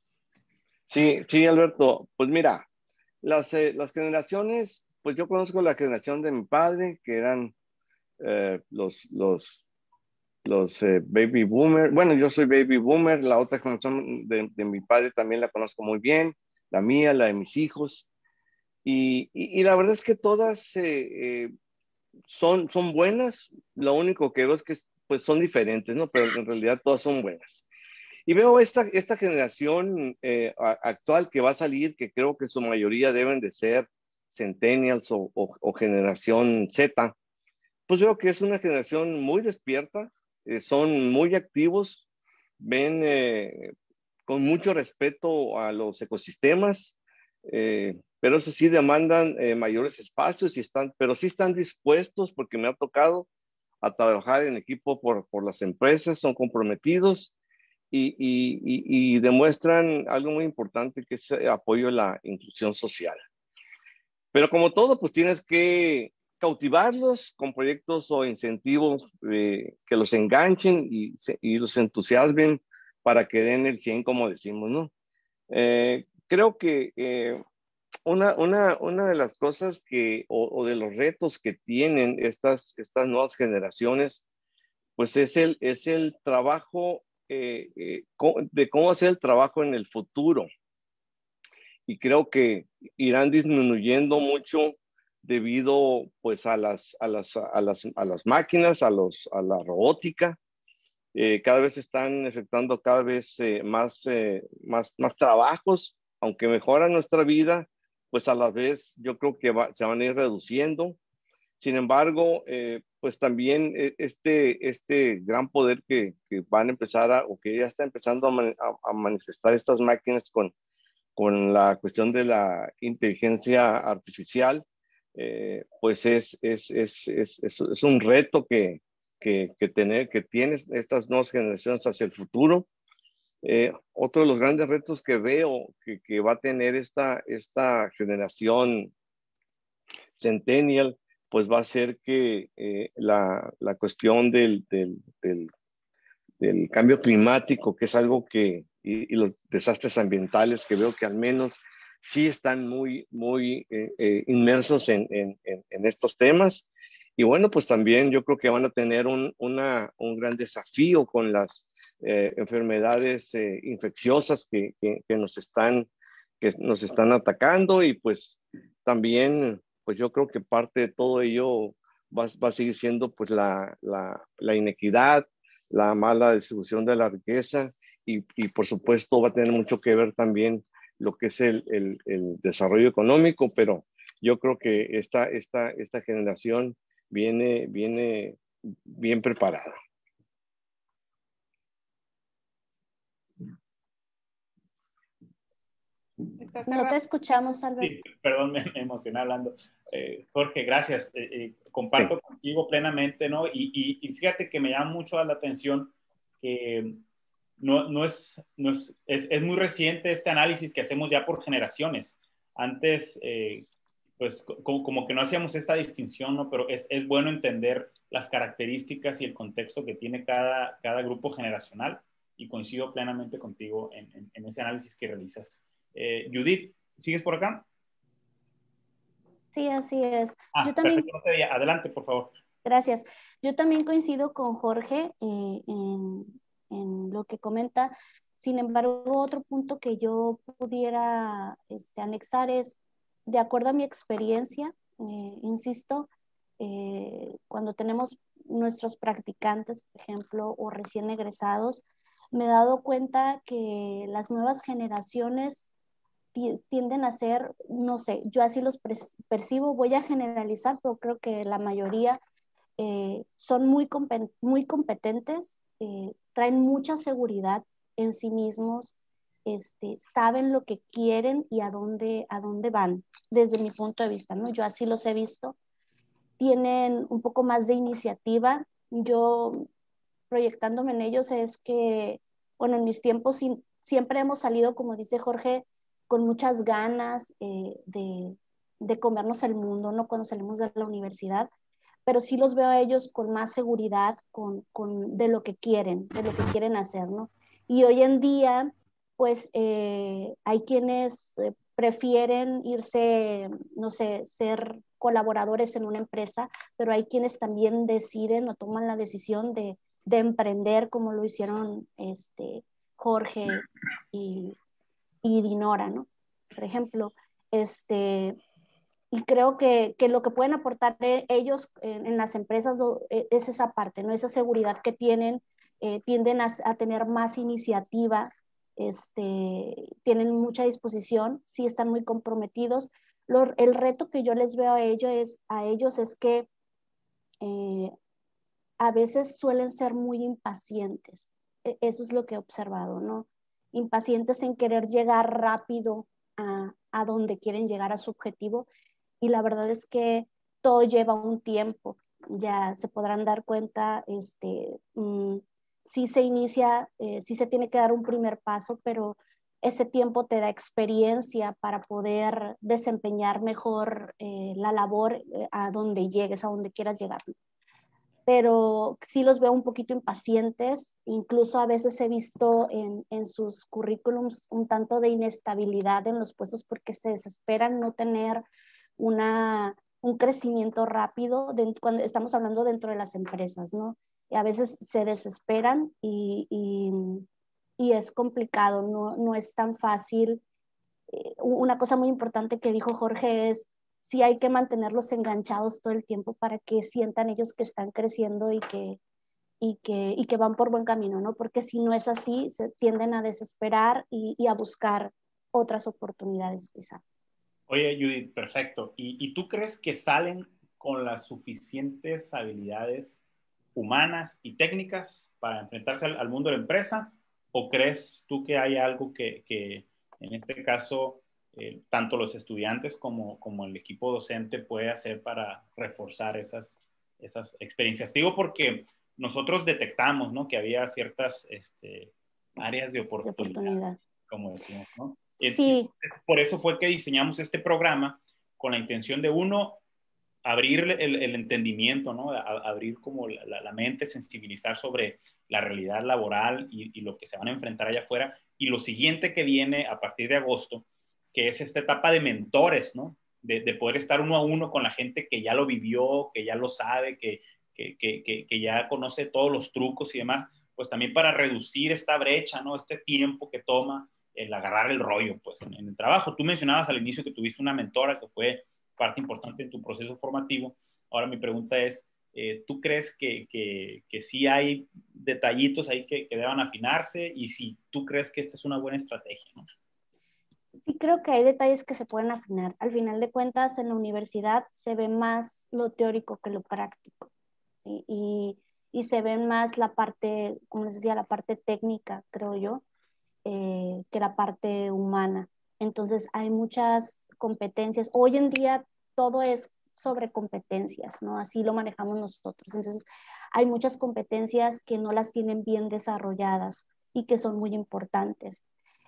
Sí, sí, Alberto. Pues mira, las, eh, las generaciones, pues yo conozco la generación de mi padre, que eran eh, los, los los eh, baby boomer. Bueno, yo soy baby boomer, la otra generación de, de mi padre también la conozco muy bien, la mía, la de mis hijos. Y, y, y la verdad es que todas eh, eh, son, son buenas. Lo único que veo es que pues, son diferentes, ¿no? Pero en realidad todas son buenas. Y veo esta, esta generación eh, a, actual que va a salir, que creo que su mayoría deben de ser centennials o, o, o generación Z. Pues veo que es una generación muy despierta, eh, son muy activos, ven eh, con mucho respeto a los ecosistemas, eh, pero eso sí demandan eh, mayores espacios, y están, pero sí están dispuestos, porque me ha tocado a trabajar en equipo por, por las empresas, son comprometidos y, y, y, y demuestran algo muy importante, que es el apoyo a la inclusión social. Pero como todo, pues tienes que cautivarlos con proyectos o incentivos eh, que los enganchen y, y los entusiasmen para que den el cien, como decimos, ¿no? Eh, creo que eh, una, una, una de las cosas que, o, o de los retos que tienen estas, estas nuevas generaciones, pues es el, es el trabajo, eh, eh, de cómo hacer el trabajo en el futuro. Y creo que irán disminuyendo mucho debido pues a las, a las, a las, a las máquinas, a, los, a la robótica. Eh, cada vez están efectuando cada vez eh, más, eh, más, más trabajos, aunque mejoran nuestra vida, pues a la vez yo creo que va, se van a ir reduciendo. Sin embargo, eh, pues también este, este gran poder que, que van a empezar a, o que ya está empezando a, man, a, a manifestar estas máquinas con, con la cuestión de la inteligencia artificial, eh, pues es, es, es, es, es un reto que, que, que, tener, que tienen estas nuevas generaciones hacia el futuro. Eh, otro de los grandes retos que veo que, que va a tener esta, esta generación centennial, pues va a ser que eh, la, la cuestión del, del, del, del cambio climático, que es algo que, y, y los desastres ambientales, que veo que al menos sí están muy, muy eh, eh, inmersos en, en, en estos temas. Y bueno, pues también yo creo que van a tener un, una, un gran desafío con las eh, enfermedades eh, infecciosas que, que, que, nos están, que nos están atacando, y pues también, pues yo creo que parte de todo ello va, va a seguir siendo pues la, la, la inequidad, la mala distribución de la riqueza, y, y por supuesto va a tener mucho que ver también lo que es el, el, el desarrollo económico, pero yo creo que esta, esta, esta generación viene, viene bien preparada. No te escuchamos, Alberto. Sí, perdón, me, me emocioné hablando. Eh, Jorge, gracias. Eh, eh, comparto sí. contigo plenamente, ¿no? Y, y, y fíjate que me llama mucho la atención que no, no, es, no es, es, es muy reciente este análisis que hacemos ya por generaciones. Antes, eh, pues como, como que no hacíamos esta distinción, ¿no? Pero es, es bueno entender las características y el contexto que tiene cada, cada grupo generacional, y coincido plenamente contigo en, en, en ese análisis que realizas. Eh, Judith, ¿sigues por acá? Sí, así es. Ah, Yo también, perfecto. Adelante, por favor. Gracias. Yo también coincido con Jorge eh, en, en lo que comenta. Sin embargo, otro punto que yo pudiera este, anexar es, de acuerdo a mi experiencia, eh, insisto, eh, cuando tenemos nuestros practicantes, por ejemplo, o recién egresados, me he dado cuenta que las nuevas generaciones tienden a ser, no sé, yo así los percibo, voy a generalizar, pero creo que la mayoría eh, son muy, compet muy competentes, eh, traen mucha seguridad en sí mismos, este, saben lo que quieren y a dónde, a dónde van, desde mi punto de vista, ¿no? Yo así los he visto. Tienen un poco más de iniciativa. Yo, proyectándome en ellos, es que, bueno, en mis tiempos siempre hemos salido, como dice Jorge, con muchas ganas eh, de, de comernos el mundo, ¿no? Cuando salimos de la universidad, pero sí los veo a ellos con más seguridad, con, con, de lo que quieren, de lo que quieren hacer, ¿no? Y hoy en día, pues, eh, hay quienes eh, prefieren irse, no sé, ser colaboradores en una empresa, pero hay quienes también deciden o toman la decisión de, de emprender como lo hicieron este, Jorge y, y Dinora, ¿no? Por ejemplo, este, y creo que, que lo que pueden aportar ellos en, en las empresas es esa parte, ¿no? Esa seguridad que tienen, eh, tienden a, a tener más iniciativa, este, tienen mucha disposición, sí están muy comprometidos. Lo, el reto que yo les veo a ellos es, a ellos es que eh, a veces suelen ser muy impacientes. Eso es lo que he observado, ¿no? Impacientes en querer llegar rápido a, a donde quieren llegar, a su objetivo. Y la verdad es que todo lleva un tiempo. Ya se podrán dar cuenta, este, mmm, sí se inicia, eh, sí se tiene que dar un primer paso, pero ese tiempo te da experiencia para poder desempeñar mejor eh, la labor eh, a donde llegues, a donde quieras llegar. Pero sí los veo un poquito impacientes, incluso a veces he visto en, en sus currículums un tanto de inestabilidad en los puestos porque se desesperan no tener una, un crecimiento rápido de, cuando estamos hablando dentro de las empresas, ¿no? Y a veces se desesperan y, y, y es complicado, no, no es tan fácil. Eh, una cosa muy importante que dijo Jorge es sí hay que mantenerlos enganchados todo el tiempo para que sientan ellos que están creciendo y que, y que, y que van por buen camino, ¿no? Porque si no es así, se tienden a desesperar y, y a buscar otras oportunidades quizá. Oye, Judith, perfecto. ¿Y, ¿Y tú crees que salen con las suficientes habilidades humanas y técnicas para enfrentarse al, al mundo de la empresa? ¿O crees tú que hay algo que, que en este caso, eh, tanto los estudiantes como, como el equipo docente puede hacer para reforzar esas, esas experiencias? Digo porque nosotros detectamos, ¿no?, que había ciertas este, áreas de oportunidad, de oportunidad, como decimos, ¿no? Sí. Entonces, por eso fue que diseñamos este programa con la intención de, uno, abrir el, el entendimiento, ¿no? A, abrir como la, la mente, sensibilizar sobre la realidad laboral y, y lo que se van a enfrentar allá afuera. Y lo siguiente que viene a partir de agosto, que es esta etapa de mentores, ¿no? De, de poder estar uno a uno con la gente que ya lo vivió, que ya lo sabe, que, que, que, que ya conoce todos los trucos y demás, pues también para reducir esta brecha, ¿no? Este tiempo que toma el agarrar el rollo, pues, en, en el trabajo. Tú mencionabas al inicio que tuviste una mentora que fue parte importante en tu proceso formativo. Ahora mi pregunta es, eh, ¿tú crees que, que, que sí hay detallitos ahí que, que deban afinarse? Y si tú crees que esta es una buena estrategia, ¿no? Sí, creo que hay detalles que se pueden afinar. Al final de cuentas, en la universidad se ve más lo teórico que lo práctico. ¿Sí? Y, y se ve más la parte, como les decía, la parte técnica, creo yo, eh, que la parte humana. Entonces, hay muchas competencias. Hoy en día todo es sobre competencias, ¿no? Así lo manejamos nosotros. Entonces, hay muchas competencias que no las tienen bien desarrolladas y que son muy importantes.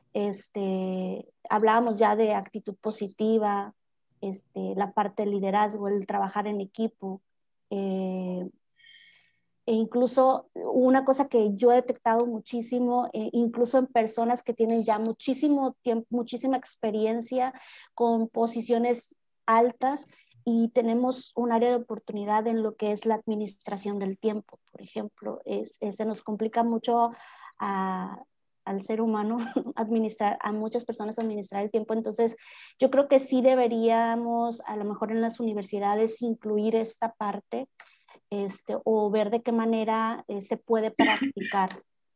Este, hablábamos ya de actitud positiva, este, la parte de liderazgo, el trabajar en equipo. Eh, e incluso una cosa que yo he detectado muchísimo, eh, incluso en personas que tienen ya muchísimo tiempo, muchísima experiencia con posiciones altas y tenemos un área de oportunidad en lo que es la administración del tiempo, por ejemplo. Es, es, se nos complica mucho a, al ser humano administrar, a muchas personas administrar el tiempo. Entonces, yo creo que sí deberíamos, a lo mejor en las universidades, incluir esta parte. Este, o ver de qué manera eh, se puede practicar,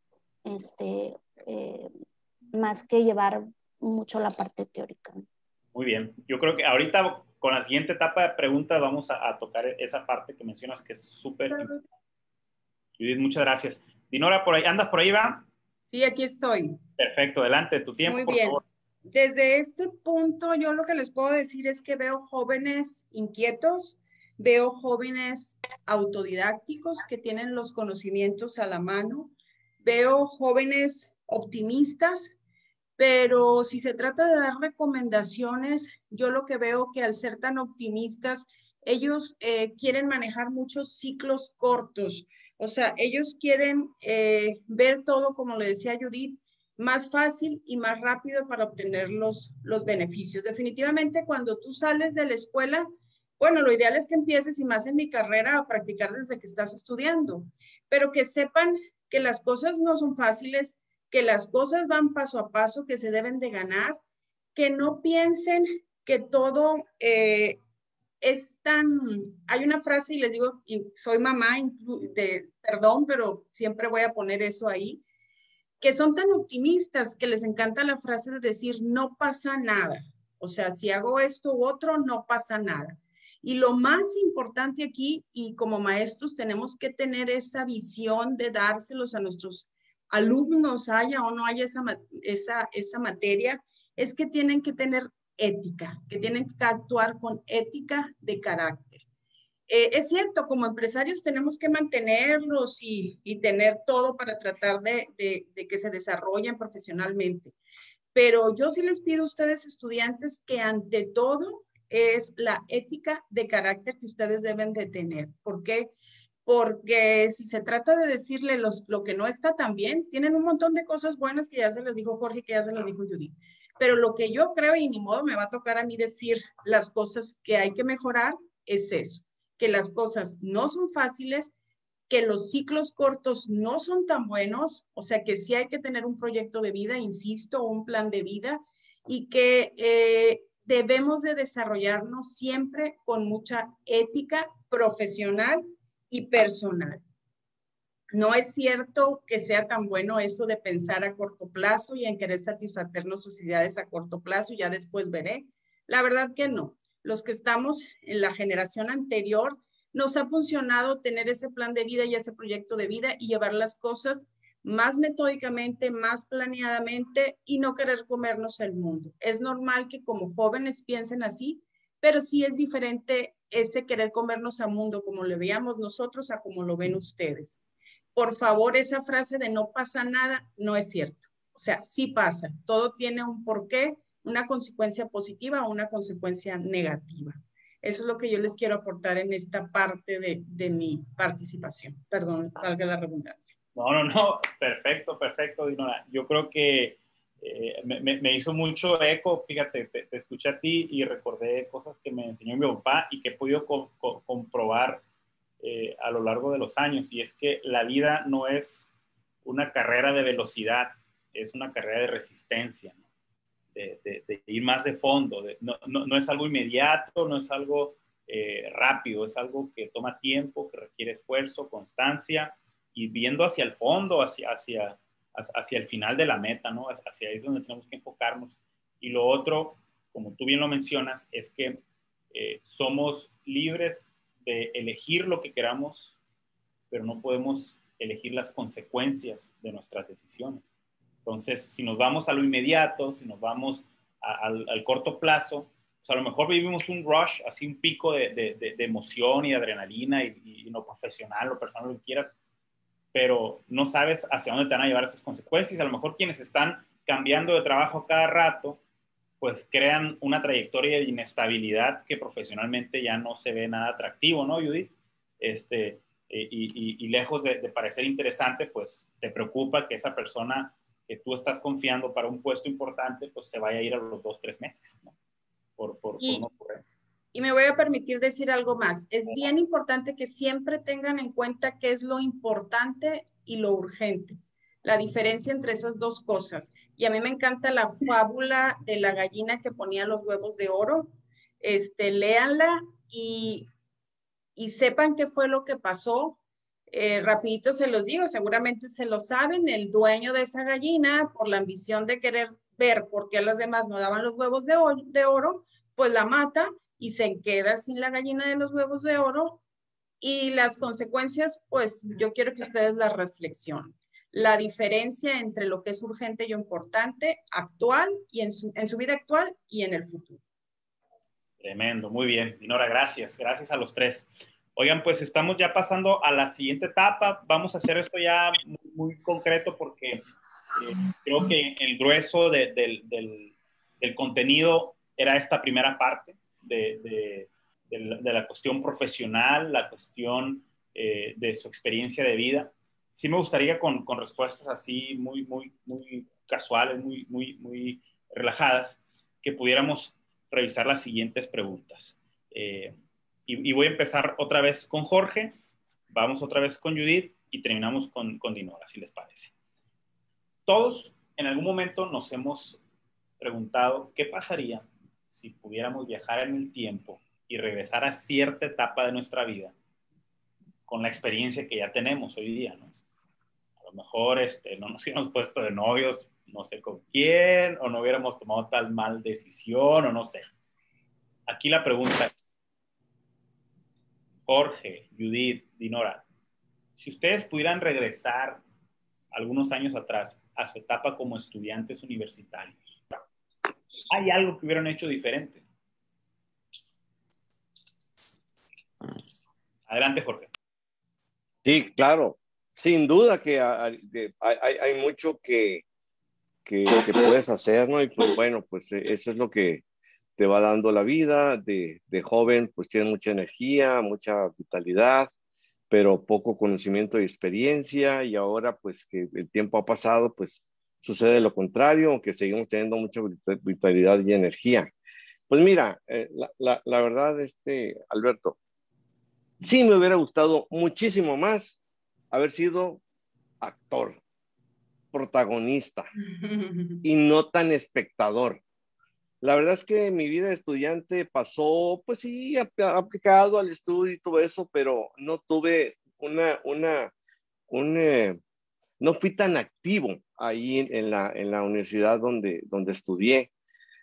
este, eh, más que llevar mucho la parte teórica. Muy bien. Yo creo que ahorita con la siguiente etapa de preguntas vamos a, a tocar esa parte que mencionas que es súper importante. Judith, muchas gracias. Dinora, ¿por ahí, ¿andas por ahí, va? Sí, aquí estoy. Perfecto, adelante, tu tiempo, Muy por bien. favor. Desde este punto, yo lo que les puedo decir es que veo jóvenes inquietos, veo jóvenes autodidácticos que tienen los conocimientos a la mano, veo jóvenes optimistas, pero si se trata de dar recomendaciones, yo lo que veo que al ser tan optimistas, ellos eh, quieren manejar muchos ciclos cortos. O sea, ellos quieren eh, ver todo, como le decía Judith, más fácil y más rápido para obtener los, los beneficios. Definitivamente, cuando tú sales de la escuela, Bueno, lo ideal es que empieces, y más en mi carrera, a practicar desde que estás estudiando, pero que sepan que las cosas no son fáciles, que las cosas van paso a paso, que se deben de ganar, que no piensen que todo eh, es tan... Hay una frase, y les digo, y soy mamá, de, perdón, pero siempre voy a poner eso ahí, que son tan optimistas que les encanta la frase de decir, no pasa nada. O sea, si hago esto u otro, no pasa nada. Y lo más importante aquí, y como maestros tenemos que tener esa visión de dárselos a nuestros alumnos, haya o no haya esa, esa, esa materia, es que tienen que tener ética, que tienen que actuar con ética de carácter. Eh, es cierto, como empresarios tenemos que mantenerlos y, y tener todo para tratar de, de, de que se desarrollen profesionalmente. Pero yo sí les pido a ustedes, estudiantes, que ante todo es la ética de carácter que ustedes deben de tener. ¿Por qué? Porque si se trata de decirle los, lo que no está tan bien, tienen un montón de cosas buenas que ya se les dijo Jorge, que ya se les dijo Judith. Pero lo que yo creo, y ni modo me va a tocar a mí decir las cosas que hay que mejorar, es eso, que las cosas no son fáciles, que los ciclos cortos no son tan buenos, o sea que sí hay que tener un proyecto de vida, insisto, un plan de vida, y que eh, debemos de desarrollarnos siempre con mucha ética profesional y personal. No es cierto que sea tan bueno eso de pensar a corto plazo y en querer satisfacer las necesidades a corto plazo, ya después veré. La verdad que no. Los que estamos en la generación anterior, nos ha funcionado tener ese plan de vida y ese proyecto de vida y llevar las cosas más metódicamente, más planeadamente y no querer comernos el mundo. Es normal que como jóvenes piensen así, pero sí es diferente ese querer comernos al mundo como lo veíamos nosotros a como lo ven ustedes. Por favor, esa frase de no pasa nada no es cierto. O sea, sí pasa. Todo tiene un porqué, una consecuencia positiva o una consecuencia negativa. Eso es lo que yo les quiero aportar en esta parte de, de mi participación. Perdón, valga la redundancia. No, no, no, perfecto, perfecto, Dinora. Yo creo que eh, me, me hizo mucho eco, fíjate, te, te escuché a ti y recordé cosas que me enseñó mi papá y que he podido co co comprobar eh, a lo largo de los años, y es que la vida no es una carrera de velocidad, es una carrera de resistencia, ¿no? De, de, de ir más de fondo, de, no, no, no es algo inmediato, no es algo eh, rápido, es algo que toma tiempo, que requiere esfuerzo, constancia, y viendo hacia el fondo, hacia, hacia, hacia el final de la meta, ¿no? Hacia ahí es donde tenemos que enfocarnos. Y lo otro, como tú bien lo mencionas, es que eh, somos libres de elegir lo que queramos, pero no podemos elegir las consecuencias de nuestras decisiones. Entonces, si nos vamos a lo inmediato, si nos vamos a, al, al corto plazo, pues a lo mejor vivimos un rush, así un pico de, de, de, de emoción y de adrenalina y, y, y lo profesional, lo personal, lo que quieras, pero no sabes hacia dónde te van a llevar esas consecuencias. A lo mejor quienes están cambiando de trabajo cada rato, pues crean una trayectoria de inestabilidad que profesionalmente ya no se ve nada atractivo, ¿no, Judith? Este, y, y, y lejos de, de parecer interesante, pues te preocupa que esa persona que tú estás confiando para un puesto importante, pues se vaya a ir a los dos, tres meses, ¿no? Por, por, y, por una ocurrencia. Y me voy a permitir decir algo más. Es bien importante que siempre tengan en cuenta qué es lo importante y lo urgente. La diferencia entre esas dos cosas. Y a mí me encanta la fábula de la gallina que ponía los huevos de oro. Este, léanla y, y sepan qué fue lo que pasó. Eh, rapidito se los digo, seguramente se lo saben. El dueño de esa gallina, por la ambición de querer ver por qué las demás no daban los huevos de, de oro, pues la mata y se queda sin la gallina de los huevos de oro. Y las consecuencias, pues yo quiero que ustedes las reflexionen. La diferencia entre lo que es urgente y importante, actual y en su, en su vida actual y en el futuro. Tremendo, muy bien. Dinora, gracias. Gracias a los tres. Oigan, pues estamos ya pasando a la siguiente etapa. Vamos a hacer esto ya muy, muy concreto porque eh, creo que el grueso de, de, del, del contenido era esta primera parte de, de, de, la, de la cuestión profesional, la cuestión eh, de su experiencia de vida. Sí me gustaría con, con respuestas así muy, muy, muy casuales, muy, muy, muy relajadas, que pudiéramos revisar las siguientes preguntas. Eh, Y, y voy a empezar otra vez con Jorge, vamos otra vez con Judith y terminamos con, con Dinora, si les parece. Todos en algún momento nos hemos preguntado qué pasaría si pudiéramos viajar en el tiempo y regresar a cierta etapa de nuestra vida con la experiencia que ya tenemos hoy día, ¿no? A lo mejor este, no nos hubiéramos puesto de novios, no sé con quién, o no hubiéramos tomado tal mal decisión, o no sé. Aquí la pregunta es, Jorge, Judith, Dinora, si ustedes pudieran regresar algunos años atrás a su etapa como estudiantes universitarios, ¿hay algo que hubieran hecho diferente? Adelante, Jorge. Sí, claro. Sin duda que hay, hay, hay mucho que, que, que puedes hacer, ¿no? Y pues bueno, pues eso es lo que te va dando la vida. De, de joven, pues tienes mucha energía, mucha vitalidad, pero poco conocimiento y experiencia. Y ahora, pues que el tiempo ha pasado, pues sucede lo contrario, aunque seguimos teniendo mucha vitalidad y energía. Pues mira, eh, la, la, la verdad, este, Alberto, sí me hubiera gustado muchísimo más haber sido actor, protagonista y no tan espectador. La verdad es que mi vida de estudiante pasó, pues sí, aplicado al estudio y todo eso, pero no tuve una, una, un, eh, no fui tan activo ahí en, en, la, en la universidad donde, donde estudié.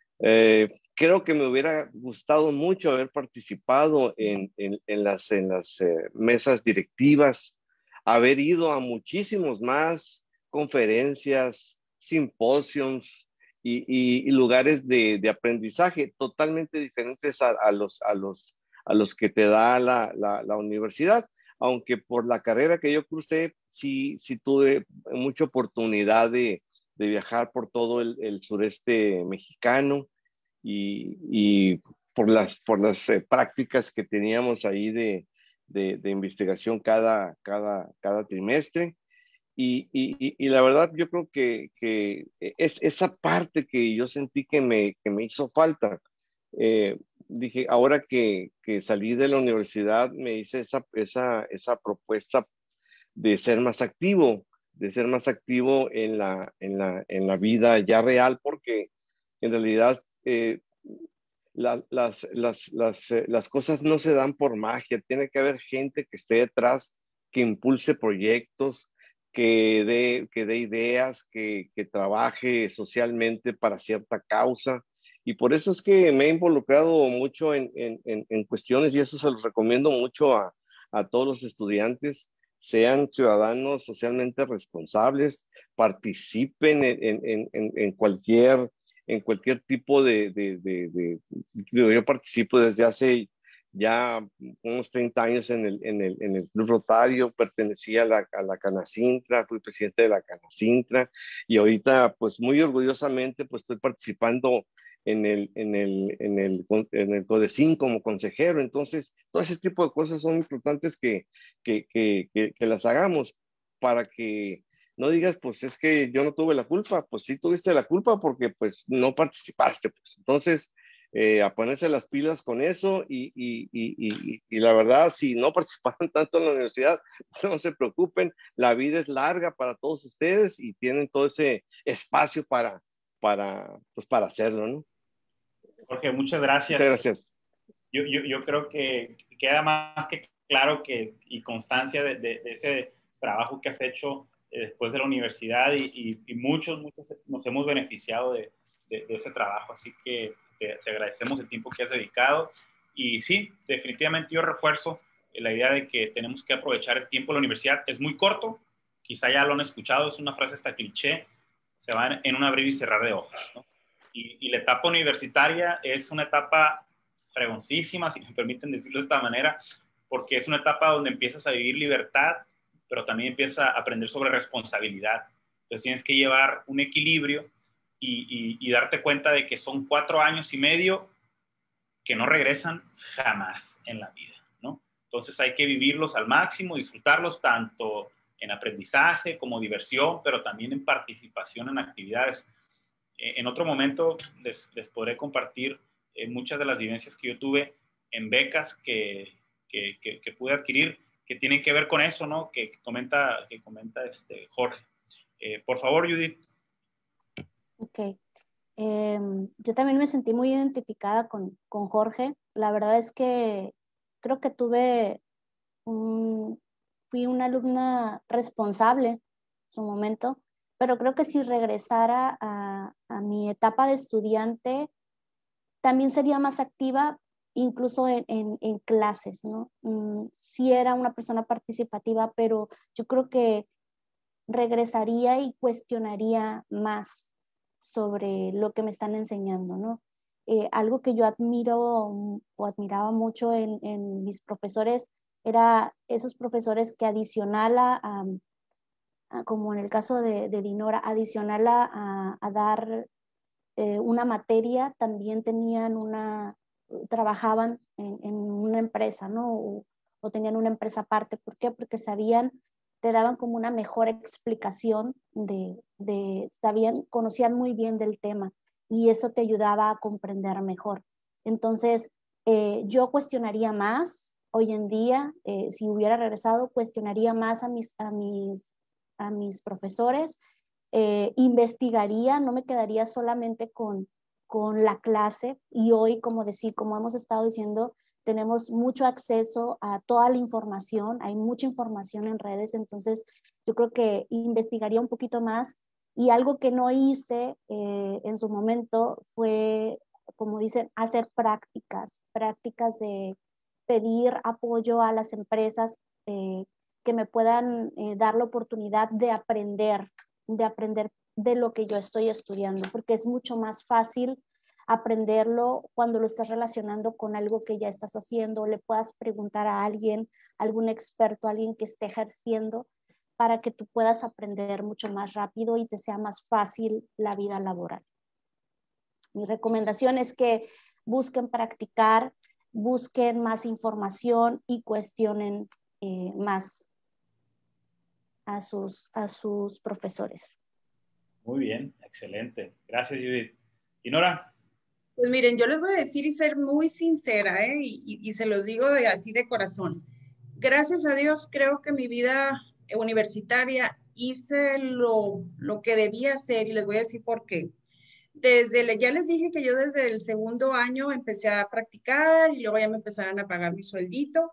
Eh, creo que me hubiera gustado mucho haber participado en, en, en las, en las eh, mesas directivas, haber ido a muchísimos más conferencias, simposios y, y, y lugares de, de, aprendizaje totalmente diferentes a, a, los, a, los, a los que te da la, la, la universidad. Aunque por la carrera que yo crucé, sí, sí tuve mucha oportunidad de, de viajar por todo el, el sureste mexicano y, y por las, por las eh, prácticas que teníamos ahí de, de, de investigación cada, cada, cada trimestre. Y, y, y, la verdad yo creo que, que es esa parte que yo sentí que me, que me hizo falta. Eh, dije, ahora que, que salí de la universidad, me hice esa, esa, esa propuesta de ser más activo, de ser más activo en la, en la, en la vida ya real, porque en realidad eh, la, las, las, las, eh, las cosas no se dan por magia, tiene que haber gente que esté detrás, que impulse proyectos, que dé, que dé ideas, que, que trabaje socialmente para cierta causa. Y por eso es que me he involucrado mucho en, en, en cuestiones, y eso se los recomiendo mucho a, a todos los estudiantes. Sean ciudadanos socialmente responsables, participen en, en, en, en cualquier en cualquier tipo de, de, de, de, yo participo desde hace ya unos treinta años en el, en el, en el Club Rotario, pertenecía a la, a la Canacintra, fui presidente de la Canacintra, y ahorita pues muy orgullosamente pues estoy participando en el, en el, en el, en el CODECIN como consejero. Entonces todo ese tipo de cosas son importantes que, que, que, que, que las hagamos para que no digas, pues es que yo no tuve la culpa. Pues sí tuviste la culpa porque pues no participaste. Pues. Entonces, eh, a ponerse las pilas con eso y, y, y, y, y la verdad, si no participaron tanto en la universidad, no se preocupen, la vida es larga para todos ustedes y tienen todo ese espacio para, para, pues para hacerlo, ¿no? Jorge, muchas gracias. Muchas gracias. Yo, yo, yo creo que queda más que claro que, y constancia de, de, de ese trabajo que has hecho después de la universidad y, y, y muchos, muchos nos hemos beneficiado de, de, de ese trabajo, así que te, te agradecemos el tiempo que has dedicado y sí, definitivamente yo refuerzo la idea de que tenemos que aprovechar el tiempo de la universidad, es muy corto, quizá ya lo han escuchado, es una frase hasta cliché, se va en, en un abrir y cerrar de ojos, ¿no? y, y la etapa universitaria es una etapa fregoncísima, si me permiten decirlo de esta manera, porque es una etapa donde empiezas a vivir libertad, pero también empiezas a aprender sobre responsabilidad. Entonces tienes que llevar un equilibrio y, y, y darte cuenta de que son cuatro años y medio que no regresan jamás en la vida, ¿no? Entonces hay que vivirlos al máximo, disfrutarlos tanto en aprendizaje como diversión, pero también en participación en actividades. En otro momento les, les podré compartir eh, muchas de las vivencias que yo tuve en becas que, que, que, que pude adquirir que tienen que ver con eso, ¿no? Que comenta, que comenta este Jorge. Eh, por favor, Judith. Ok. Eh, yo también me sentí muy identificada con, con Jorge. La verdad es que creo que tuve un, fui una alumna responsable en su momento, pero creo que si regresara a, a mi etapa de estudiante, también sería más activa, incluso en, en, en clases, ¿no? Mm, sí era una persona participativa, pero yo creo que regresaría y cuestionaría más sobre lo que me están enseñando, ¿no? Eh, algo que yo admiro o admiraba mucho en, en mis profesores era esos profesores que adicional a, a, a como en el caso de, de Dinora, adicional a, a, a dar eh, una materia, también tenían una, trabajaban en, en una empresa, ¿no? O, o tenían una empresa aparte. ¿Por qué? Porque sabían, te daban como una mejor explicación de, de, sabían, conocían muy bien del tema y eso te ayudaba a comprender mejor. Entonces, eh, yo cuestionaría más hoy en día, eh, si hubiera regresado, cuestionaría más a mis, a mis, a mis profesores, eh, investigaría, no me quedaría solamente con, con la clase y hoy, como decir, como hemos estado diciendo, tenemos mucho acceso a toda la información, hay mucha información en redes, entonces yo creo que investigaría un poquito más y algo que no hice eh, en su momento fue, como dicen, hacer prácticas, prácticas de pedir apoyo a las empresas eh, que me puedan eh, dar la oportunidad de aprender, de aprender de lo que yo estoy estudiando, porque es mucho más fácil aprenderlo cuando lo estás relacionando con algo que ya estás haciendo, le puedas preguntar a alguien, algún experto, alguien que esté ejerciendo, para que tú puedas aprender mucho más rápido y te sea más fácil la vida laboral. Mi recomendación es que busquen practicar, busquen más información y cuestionen eh, más a sus, a sus profesores. Muy bien, excelente. Gracias, Judith. ¿Y Nora? Pues miren, yo les voy a decir y ser muy sincera, ¿eh? y, y, y se los digo de, así de corazón. Gracias a Dios, creo que mi vida universitaria hice lo, lo que debía hacer y les voy a decir por qué. Desde, ya les dije que yo desde el segundo año empecé a practicar y luego ya me empezaron a pagar mi sueldito.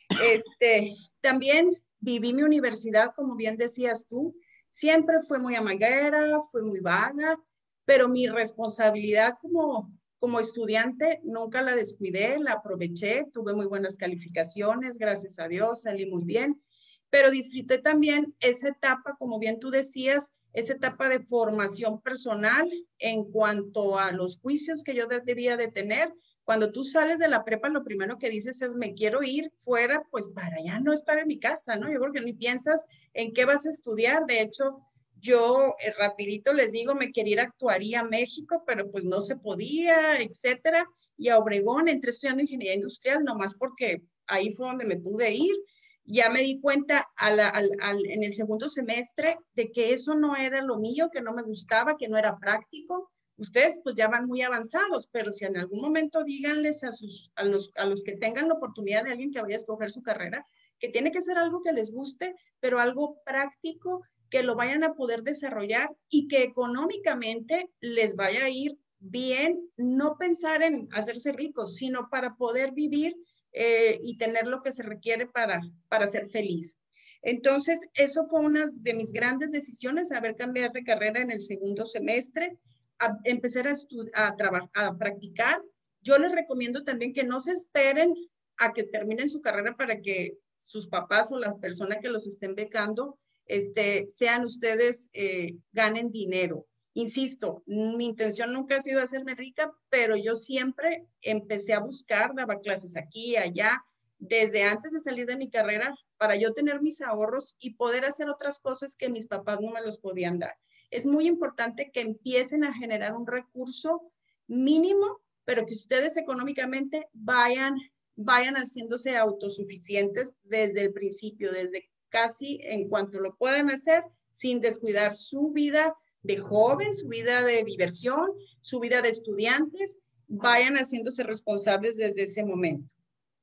Este, también viví mi universidad, como bien decías tú, siempre fue muy amaguera, fue muy vaga, pero mi responsabilidad como, como estudiante nunca la descuidé, la aproveché, tuve muy buenas calificaciones, gracias a Dios, salí muy bien, pero disfruté también esa etapa, como bien tú decías, esa etapa de formación personal en cuanto a los juicios que yo debía de tener. Cuando tú sales de la prepa, lo primero que dices es, me quiero ir fuera, pues para ya no estar en mi casa, ¿no? Yo creo que ni piensas en qué vas a estudiar. De hecho, yo eh, rapidito les digo, me quería ir a actuaría a México, pero pues no se podía, etcétera. Y a Obregón entré estudiando ingeniería industrial, nomás porque ahí fue donde me pude ir. Ya me di cuenta a la, al, al, en el segundo semestre de que eso no era lo mío, que no me gustaba, que no era práctico. Ustedes pues ya van muy avanzados, pero si en algún momento díganles a, sus, a, los, a los que tengan la oportunidad de alguien que vaya a escoger su carrera, que tiene que ser algo que les guste, pero algo práctico, que lo vayan a poder desarrollar y que económicamente les vaya a ir bien, no pensar en hacerse ricos, sino para poder vivir eh, y tener lo que se requiere para, para ser feliz. Entonces, eso fue una de mis grandes decisiones, haber cambiado de carrera en el segundo semestre, a empezar a, a, trabajar, a practicar. Yo les recomiendo también que no se esperen a que terminen su carrera para que sus papás o las personas que los estén becando este, sean ustedes, eh, ganen dinero. Insisto, mi intención nunca ha sido hacerme rica, pero yo siempre empecé a buscar, daba clases aquí, allá, desde antes de salir de mi carrera, para yo tener mis ahorros y poder hacer otras cosas que mis papás no me los podían dar. Es muy importante que empiecen a generar un recurso mínimo, pero que ustedes económicamente vayan, vayan haciéndose autosuficientes desde el principio, desde casi en cuanto lo puedan hacer, sin descuidar su vida de joven, su vida de diversión, su vida de estudiantes, vayan haciéndose responsables desde ese momento.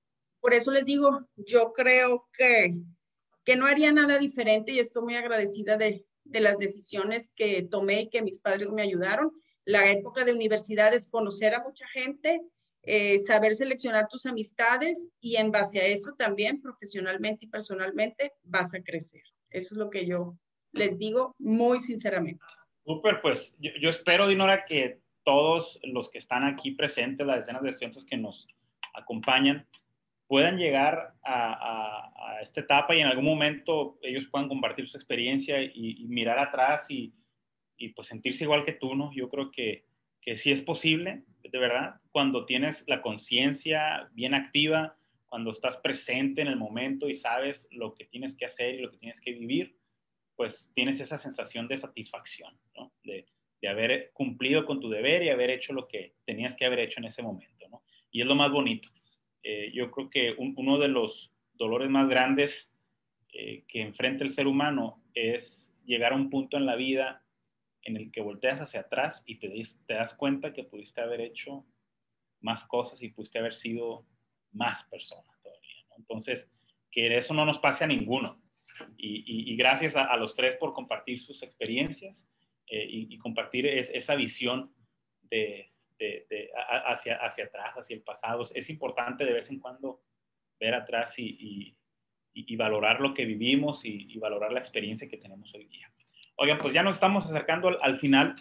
por eso les digo, yo creo que, que no haría nada diferente y estoy muy agradecida de, de las decisiones que tomé y que mis padres me ayudaron. La época de universidad es conocer a mucha gente, eh, saber seleccionar tus amistades y en base a eso también profesionalmente y personalmente vas a crecer. Eso es lo que yo les digo muy sinceramente. Súper, pues yo, yo espero, Dinora, que todos los que están aquí presentes, las decenas de estudiantes que nos acompañan, puedan llegar a, a, a esta etapa y en algún momento ellos puedan compartir su experiencia y, y mirar atrás y, y pues sentirse igual que tú, ¿no? Yo creo que, que sí es posible, de verdad, cuando tienes la conciencia bien activa, cuando estás presente en el momento y sabes lo que tienes que hacer y lo que tienes que vivir, pues tienes esa sensación de satisfacción, ¿no? De, de haber cumplido con tu deber y haber hecho lo que tenías que haber hecho en ese momento, ¿no? Y es lo más bonito. Eh, yo creo que un, uno de los dolores más grandes eh, que enfrenta el ser humano es llegar a un punto en la vida en el que volteas hacia atrás y te, te das cuenta que pudiste haber hecho más cosas y pudiste haber sido más persona todavía, ¿no? Entonces, que eso no nos pase a ninguno. Y, y, y gracias a, a los tres por compartir sus experiencias eh, y, y compartir es, esa visión de, de, de a, hacia, hacia atrás, hacia el pasado. Es importante de vez en cuando ver atrás y, y, y valorar lo que vivimos y, y valorar la experiencia que tenemos hoy día. Oigan, pues ya nos estamos acercando al, al final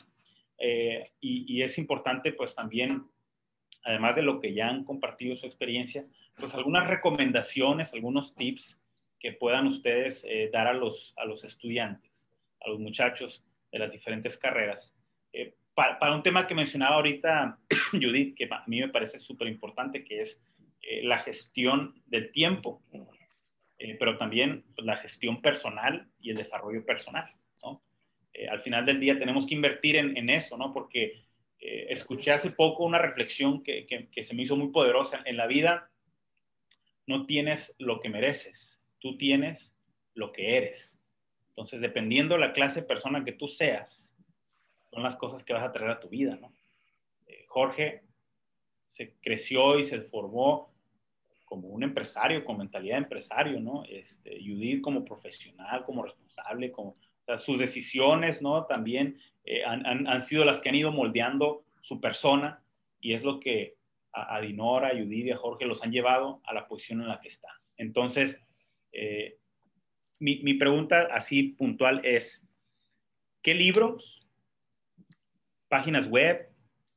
eh, y, y es importante pues también, además de lo que ya han compartido su experiencia, pues algunas recomendaciones, algunos tips que puedan ustedes eh, dar a los, a los estudiantes, a los muchachos de las diferentes carreras. Eh, para, para un tema que mencionaba ahorita Judith, que a mí me parece súper importante, que es eh, la gestión del tiempo, eh, pero también pues, la gestión personal y el desarrollo personal, ¿no? Eh, al final del día tenemos que invertir en, en eso, ¿no? Porque eh, escuché hace poco una reflexión que, que, que se me hizo muy poderosa. En la vida no tienes lo que mereces, tú tienes lo que eres. Entonces, dependiendo de la clase de persona que tú seas, son las cosas que vas a traer a tu vida, ¿no? Eh, Jorge se creció y se formó como un empresario, con mentalidad de empresario, ¿no? Este, Judith como profesional, como responsable, como, o sea, sus decisiones, ¿no? También eh, han, han, han sido las que han ido moldeando su persona y es lo que a, a Dinora, a Judith y a Jorge los han llevado a la posición en la que está. Entonces, eh, mi, mi pregunta así puntual es, ¿qué libros, páginas web,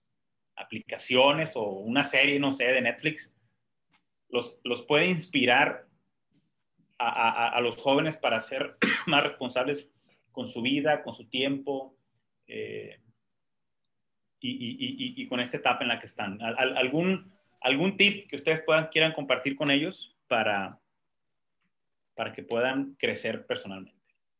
aplicaciones o una serie, no sé, de Netflix, los, los puede inspirar a, a, a los jóvenes para ser más responsables con su vida, con su tiempo eh, y, y, y, y con esta etapa en la que están? ¿Al, algún, ¿Algún tip que ustedes puedan, quieran compartir con ellos para, para que puedan crecer personalmente?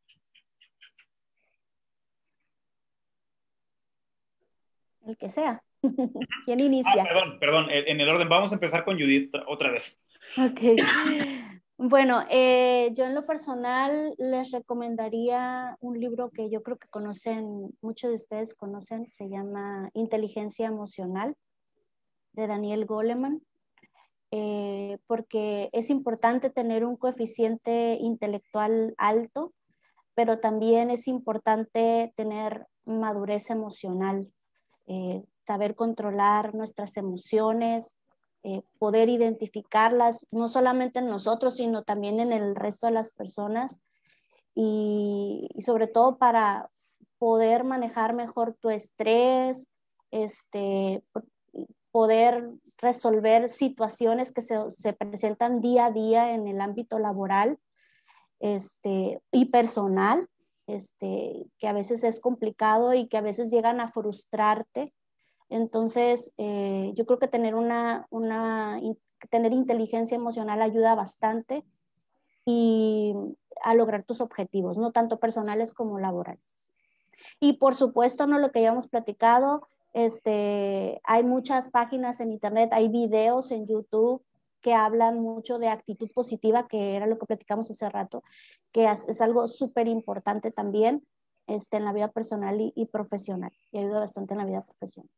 El que sea. ¿Quién Ah, inicia? perdón, perdón, en el orden. Vamos a empezar con Judith otra vez. Ok. Bueno, eh, yo en lo personal les recomendaría un libro que yo creo que conocen, muchos de ustedes conocen, se llama Inteligencia Emocional, de Daniel Goleman, eh, porque es importante tener un coeficiente intelectual alto, pero también es importante tener madurez emocional, eh, saber controlar nuestras emociones, eh, poder identificarlas, no solamente en nosotros, sino también en el resto de las personas y, y sobre todo para poder manejar mejor tu estrés, este, poder resolver situaciones que se, se presentan día a día en el ámbito laboral este, y personal, este, que a veces es complicado y que a veces llegan a frustrarte. Entonces, eh, yo creo que tener, una, una, tener inteligencia emocional ayuda bastante y a lograr tus objetivos, no tanto personales como laborales. Y por supuesto, no lo que ya hemos platicado, este, hay muchas páginas en internet, hay videos en YouTube que hablan mucho de actitud positiva, que era lo que platicamos hace rato, que es, es algo súper importante también este, en la vida personal y, y profesional, y ayuda bastante en la vida profesional.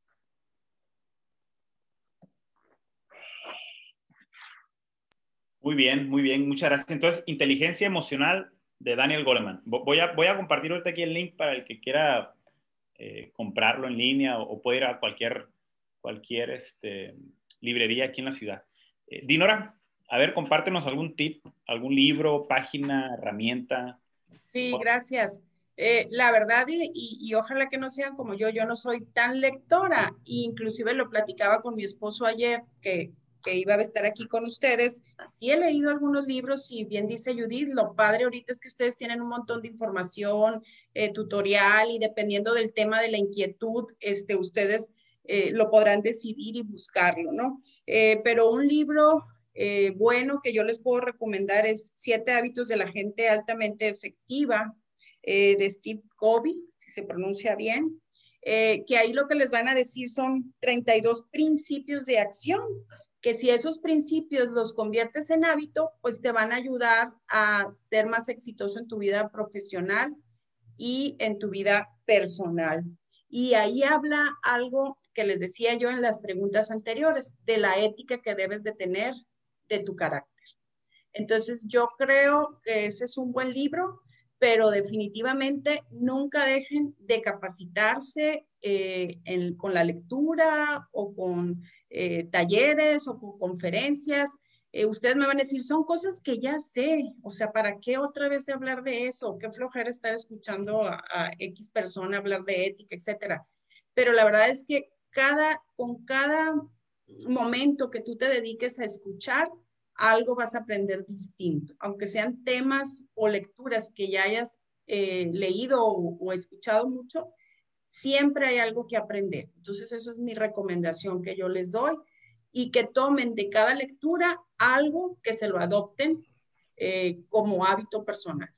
Muy bien, muy bien, muchas gracias. Entonces, Inteligencia Emocional de Daniel Goleman. Voy a, voy a compartir ahorita aquí el link para el que quiera eh, comprarlo en línea o, o puede ir a cualquier, cualquier este, librería aquí en la ciudad. Eh, Dinora, a ver, compártenos algún tip, algún libro, página, herramienta. Sí, gracias. Eh, la verdad, y, y, y ojalá que no sean como yo, yo no soy tan lectora, e inclusive lo platicaba con mi esposo ayer, que, que iba a estar aquí con ustedes. Sí he leído algunos libros y bien dice Judith, lo padre ahorita es que ustedes tienen un montón de información, eh, tutorial, y dependiendo del tema de la inquietud, este, ustedes eh, lo podrán decidir y buscarlo, ¿no? Eh, pero un libro eh, bueno que yo les puedo recomendar es Siete hábitos de la gente altamente efectiva, eh, de Steve Covey, si se pronuncia bien, eh, que ahí lo que les van a decir son treinta y dos principios de acción, que si esos principios los conviertes en hábito, pues te van a ayudar a ser más exitoso en tu vida profesional y en tu vida personal. Y ahí habla algo que les decía yo en las preguntas anteriores, de la ética que debes de tener de tu carácter. Entonces, yo creo que ese es un buen libro, pero definitivamente nunca dejen de capacitarse eh, en, con la lectura o con eh, talleres o con conferencias. Eh, ustedes me van a decir, son cosas que ya sé, o sea, ¿para qué otra vez hablar de eso? Qué flojera estar escuchando a, a X persona hablar de ética, etcétera. Pero la verdad es que cada, con cada momento que tú te dediques a escuchar, algo vas a aprender distinto, aunque sean temas o lecturas que ya hayas eh, leído o, o escuchado mucho, siempre hay algo que aprender. Entonces, eso es mi recomendación que yo les doy, y que tomen de cada lectura algo que se lo adopten eh, como hábito personal.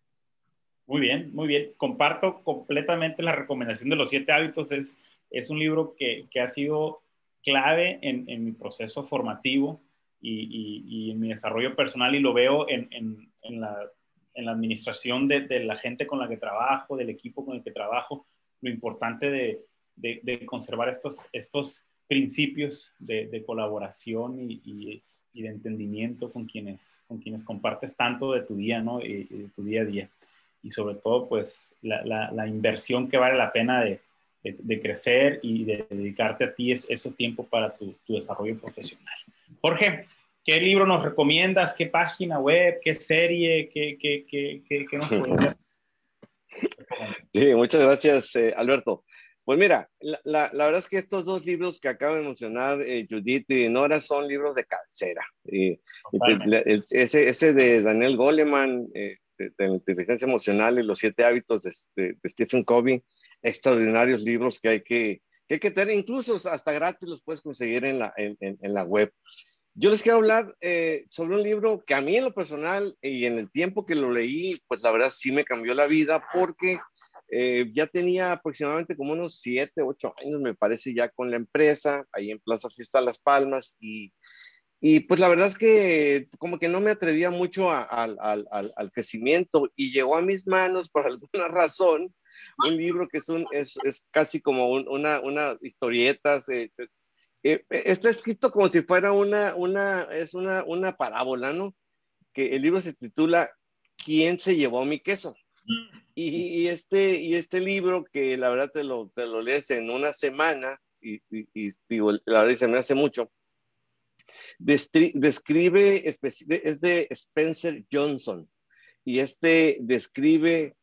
Muy bien, muy bien. Comparto completamente la recomendación de los siete hábitos. Es, es un libro que, que ha sido clave en, en mi proceso formativo y, y, y en mi desarrollo personal, y lo veo en, en, en, la, en la administración de, de la gente con la que trabajo, del equipo con el que trabajo, lo importante de, de, de conservar estos, estos principios de, de colaboración y, y, y de entendimiento con quienes, con quienes compartes tanto de tu día, ¿no? Y, y de tu día a día. Y sobre todo, pues, la, la, la inversión que vale la pena de, de, de crecer y de dedicarte a ti es ese tiempo para tu, tu desarrollo profesional. Jorge, ¿qué libro nos recomiendas? ¿Qué página web? ¿Qué serie? ¿Qué, qué, qué, qué, qué nos podrías recomendar? Sí, muchas gracias, eh, Alberto. Pues mira, la, la, la verdad es que estos dos libros que acabo de mencionar, eh, Judith y Nora, son libros de cabecera. Y, y te, el, ese, ese de Daniel Goleman, eh, de, de la inteligencia emocional y los siete hábitos de, de, de Stephen Covey, extraordinarios libros que hay que, que hay que tener, incluso hasta gratis los puedes conseguir en la, en, en, en la web. Yo les quiero hablar eh, sobre un libro que a mí en lo personal y en el tiempo que lo leí, pues la verdad sí me cambió la vida, porque eh, ya tenía aproximadamente como unos siete, ocho años, me parece, ya con la empresa, ahí en Plaza Fiesta Las Palmas, y, y pues la verdad es que como que no me atrevía mucho a, a, a, al, al crecimiento, y llegó a mis manos por alguna razón un libro que es, un, es, es casi como un, una, una historietas, eh, Eh, está escrito como si fuera una, una, es una, una parábola, ¿no? Que el libro se titula ¿Quién se llevó mi queso? Y, y, este, y este libro, que la verdad te lo, te lo lees en una semana, y, y, y digo, la verdad se me hace mucho, Destri describe, es de Spencer Johnson, y este describe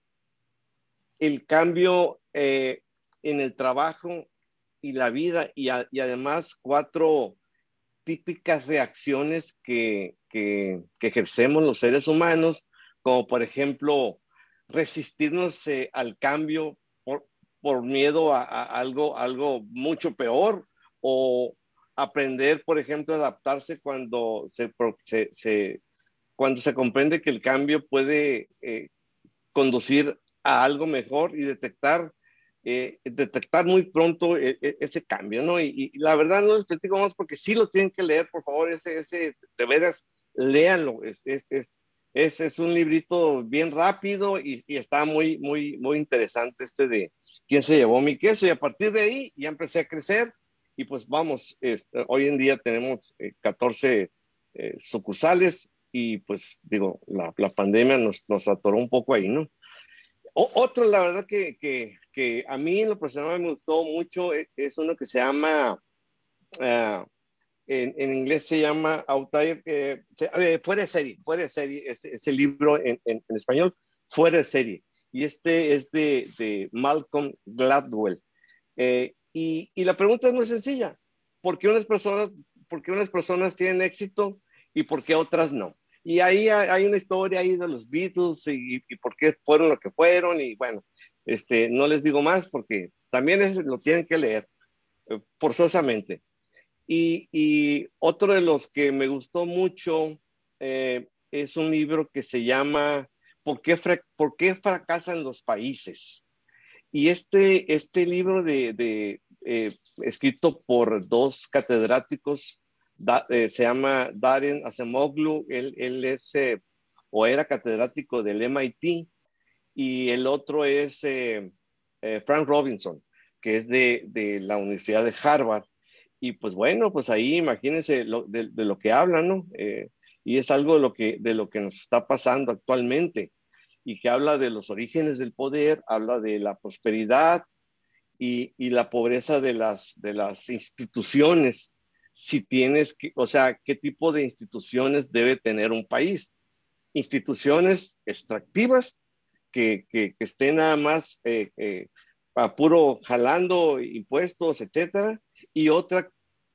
el cambio eh, en el trabajo y la vida, y, a, y además cuatro típicas reacciones que, que, que ejercemos los seres humanos, como por ejemplo resistirnos eh, al cambio por, por miedo a, a algo, algo mucho peor, o aprender, por ejemplo, a adaptarse cuando se, se, se, cuando se comprende que el cambio puede eh, conducir a algo mejor, y detectar Eh, detectar muy pronto eh, ese cambio, ¿no? Y, y la verdad no les platico más porque sí lo tienen que leer, por favor, ese, ese de veras, léanlo, es, es, es, es, es un librito bien rápido, y, y está muy, muy, muy interesante este de ¿Quién se llevó mi queso? Y a partir de ahí ya empecé a crecer, y pues vamos, es, hoy en día tenemos eh, catorce eh, sucursales y pues digo, la, la pandemia nos, nos atoró un poco ahí, ¿no? O, otro, la verdad que, que, que a mí en lo personal me gustó mucho es, es uno que se llama, uh, en, en inglés se llama Outside, eh, eh, Fuera de Serie, Fuera de Serie, ese, ese libro en, en, en español, Fuera de Serie. Y este es de, de Malcolm Gladwell. Eh, y, y la pregunta es muy sencilla. ¿Por qué unas personas, por qué unas personas tienen éxito y por qué otras no? Y ahí hay, hay una historia ahí de los Beatles y, y por qué fueron lo que fueron. Y bueno, este, no les digo más porque también es, lo tienen que leer eh, forzosamente. Y, y otro de los que me gustó mucho eh, es un libro que se llama ¿Por qué, fra ¿Por qué fracasan los países? Y este, este libro de, de eh, escrito por dos catedráticos, da, eh, se llama Daron Acemoglu, él, él es eh, o era catedrático del M I T, y el otro es eh, eh, Frank Robinson, que es de, de la Universidad de Harvard. Y pues bueno, pues ahí imagínense lo, de, de, lo que hablan, ¿no? Eh, y es algo de lo, que, de lo que nos está pasando actualmente y que habla de los orígenes del poder, habla de la prosperidad y, y la pobreza de las, de las instituciones. Si tienes que, o sea, ¿qué tipo de instituciones debe tener un país? Instituciones extractivas que, que, que estén nada más eh, eh, a puro jalando impuestos, etcétera, y otra,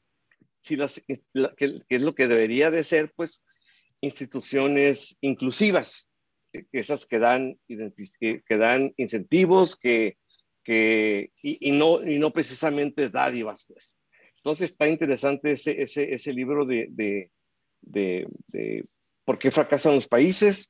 si las, la, que, que es lo que debería de ser, pues, instituciones inclusivas, que, que esas que dan, que, que dan incentivos, que, que y, y, no, y no precisamente dádivas, pues. Entonces está interesante ese, ese, ese libro de, de, de, de por qué fracasan los países.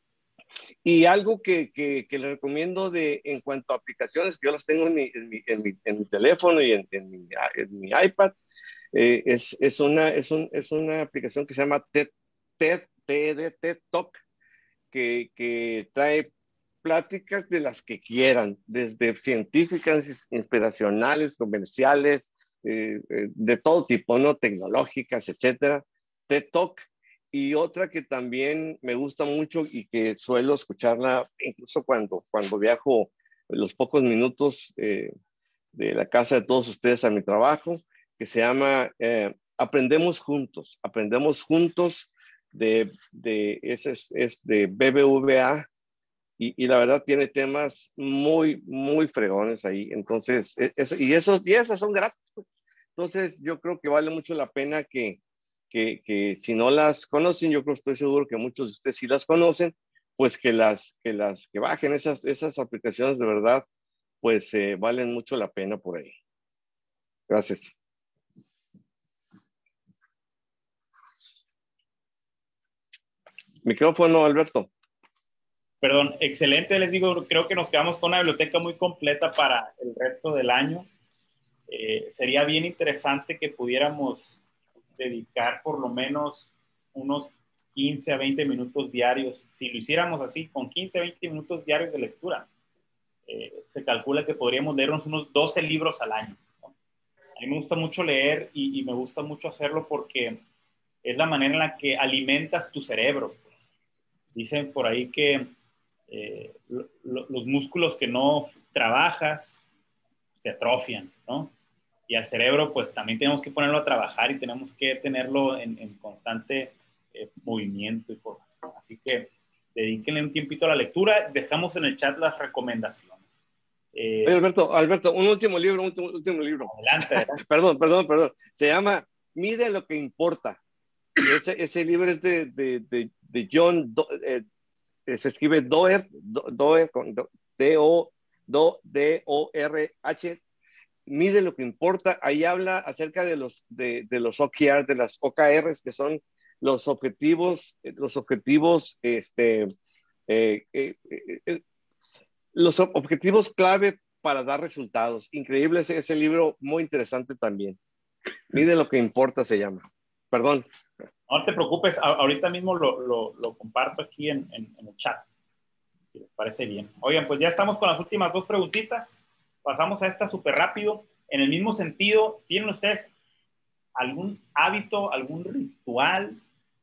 Y algo que, que, que le recomiendo de, en cuanto a aplicaciones, que yo las tengo en mi, en mi, en mi, en mi teléfono y en, en, mi, en mi iPad, eh, es, es, una, es, un, es una aplicación que se llama TED, TED, TED, TED Talk, que, que trae pláticas de las que quieran, desde científicas, inspiracionales, comerciales, eh, eh, de todo tipo, ¿no? Tecnológicas, etcétera. TED Talk. Y otra que también me gusta mucho y que suelo escucharla incluso cuando, cuando viajo los pocos minutos eh, de la casa de todos ustedes a mi trabajo, que se llama eh, Aprendemos Juntos. Aprendemos Juntos de, de, ese es, es de B B V A y, y la verdad tiene temas muy, muy fregones ahí. Entonces, es, y, esos, y esas son gratis. Entonces, yo creo que vale mucho la pena que, que, que si no las conocen, yo creo, estoy seguro que muchos de ustedes sí las conocen, pues que las que, las, que bajen esas, esas aplicaciones de verdad, pues eh, valen mucho la pena por ahí. Gracias. Micrófono, Alberto. Perdón, excelente, les digo, creo que nos quedamos con una biblioteca muy completa para el resto del año. Eh, sería bien interesante que pudiéramos dedicar por lo menos unos quince a veinte minutos diarios. Si lo hiciéramos así, con quince a veinte minutos diarios de lectura, eh, se calcula que podríamos leernos unos doce libros al año, ¿no? A mí me gusta mucho leer y, y me gusta mucho hacerlo porque es la manera en la que alimentas tu cerebro. Dicen por ahí que eh, lo, lo, los músculos que no trabajas se atrofian, ¿no? Y al cerebro, pues también tenemos que ponerlo a trabajar y tenemos que tenerlo en, en constante eh, movimiento y formación. Así que dedíquenle un tiempito a la lectura. Dejamos en el chat las recomendaciones. Eh, Oye, Alberto, Alberto, un último libro, un último, último libro. Adelante, adelante. perdón, perdón, perdón. Se llama Mide lo que importa. Ese, ese libro es de, de, de, de John, Do, eh, se escribe Doerr, Do, Doerr con D O D O R H. Mide lo que importa. Ahí habla acerca de los, de, de los O K R, de las O K Rs, que son los objetivos, los objetivos, este, eh, eh, eh, los objetivos clave para dar resultados. Increíble ese, ese libro, muy interesante también. Mide lo que importa, se llama. Perdón. No te preocupes, a, ahorita mismo lo, lo, lo comparto aquí en, en, en el chat. Si les parece bien. Oigan, pues ya estamos con las últimas dos preguntitas. Pasamos a esta súper rápido. En el mismo sentido, ¿tienen ustedes algún hábito, algún ritual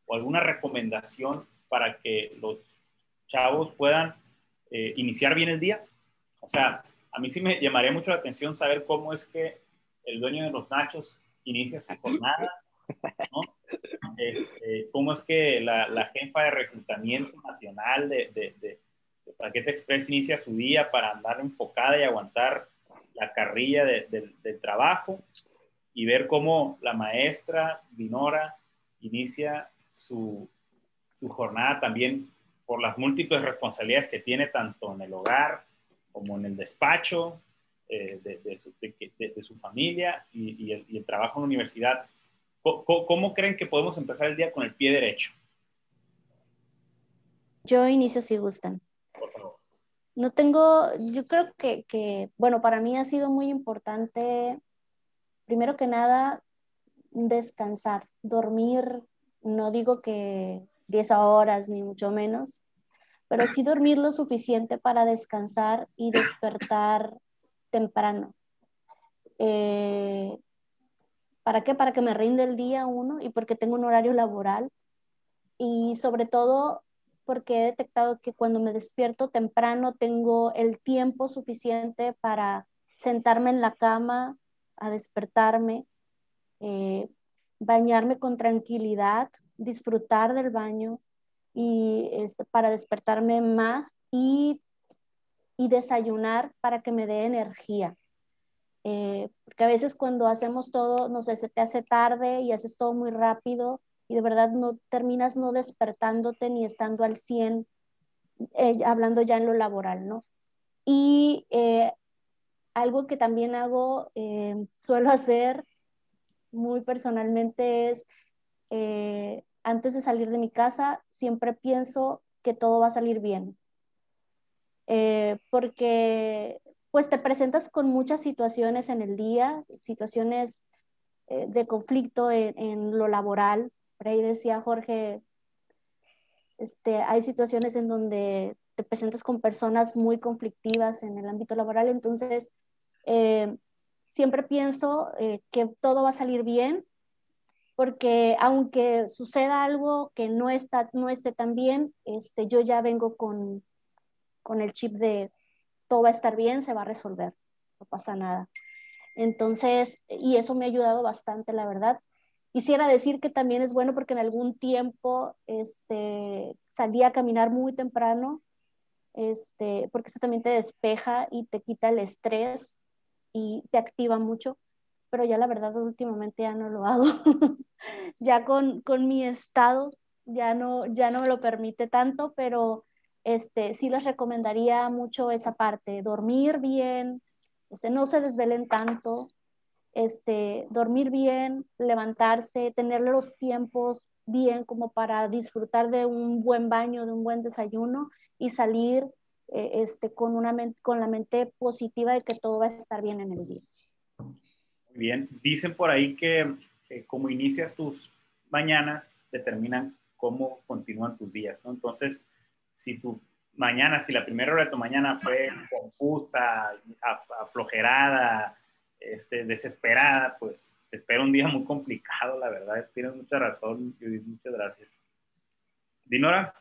o alguna recomendación para que los chavos puedan eh, iniciar bien el día? O sea, a mí sí me llamaría mucho la atención saber cómo es que el dueño de los nachos inicia su jornada, ¿no? Este, cómo es que la, la jefa de reclutamiento nacional de, de, de, de Paquete Express inicia su día para andar enfocada y aguantar la carrilla de, de, del trabajo, y ver cómo la maestra Dinora inicia su, su jornada también por las múltiples responsabilidades que tiene tanto en el hogar como en el despacho eh, de, de, su, de, de, de su familia y, y, el, y el trabajo en la universidad. ¿Cómo, ¿Cómo creen que podemos empezar el día con el pie derecho? Yo inicio si gustan. Por favor. No tengo, yo creo que, que, bueno, para mí ha sido muy importante, primero que nada, descansar, dormir, no digo que diez horas ni mucho menos, pero sí dormir lo suficiente para descansar y despertar temprano. Eh, ¿Para qué? Para que me rinde el día uno y porque tengo un horario laboral, y sobre todo porque he detectado que cuando me despierto temprano tengo el tiempo suficiente para sentarme en la cama, a despertarme, eh, bañarme con tranquilidad, disfrutar del baño y este, para despertarme más y, y desayunar para que me dé energía. Eh, porque a veces cuando hacemos todo, no sé, se te hace tarde y haces todo muy rápido y de verdad no terminas no despertándote ni estando al cien, eh, hablando ya en lo laboral, ¿no? Y eh, algo que también hago, eh, suelo hacer muy personalmente es, eh, antes de salir de mi casa, siempre pienso que todo va a salir bien. Eh, porque pues te presentas con muchas situaciones en el día, situaciones eh, de conflicto en, en lo laboral. Por ahí decía Jorge, este, hay situaciones en donde te presentas con personas muy conflictivas en el ámbito laboral, entonces eh, siempre pienso eh, que todo va a salir bien, porque aunque suceda algo que no, está, no esté tan bien, este, yo ya vengo con, con el chip de todo va a estar bien, se va a resolver, no pasa nada. Entonces, y eso me ha ayudado bastante, la verdad. Quisiera decir que también es bueno porque en algún tiempo este, salí a caminar muy temprano, este, porque eso también te despeja y te quita el estrés y te activa mucho, pero ya la verdad últimamente ya no lo hago. Ya con, con mi estado ya no, ya no me lo permite tanto, pero este, sí les recomendaría mucho esa parte, dormir bien, este, no se desvelen tanto, este, dormir bien, levantarse, tener los tiempos bien como para disfrutar de un buen baño, de un buen desayuno y salir eh, este, con, una con la mente positiva de que todo va a estar bien en el día. Muy bien. Dicen por ahí que, que como inicias tus mañanas, determinan cómo continúan tus días, ¿no? Entonces, si tu mañana, si la primera hora de tu mañana fue confusa, aflojerada, este, desesperada, pues te espera un día muy complicado, la verdad. Tienes mucha razón, Judith, muchas gracias. Dinora.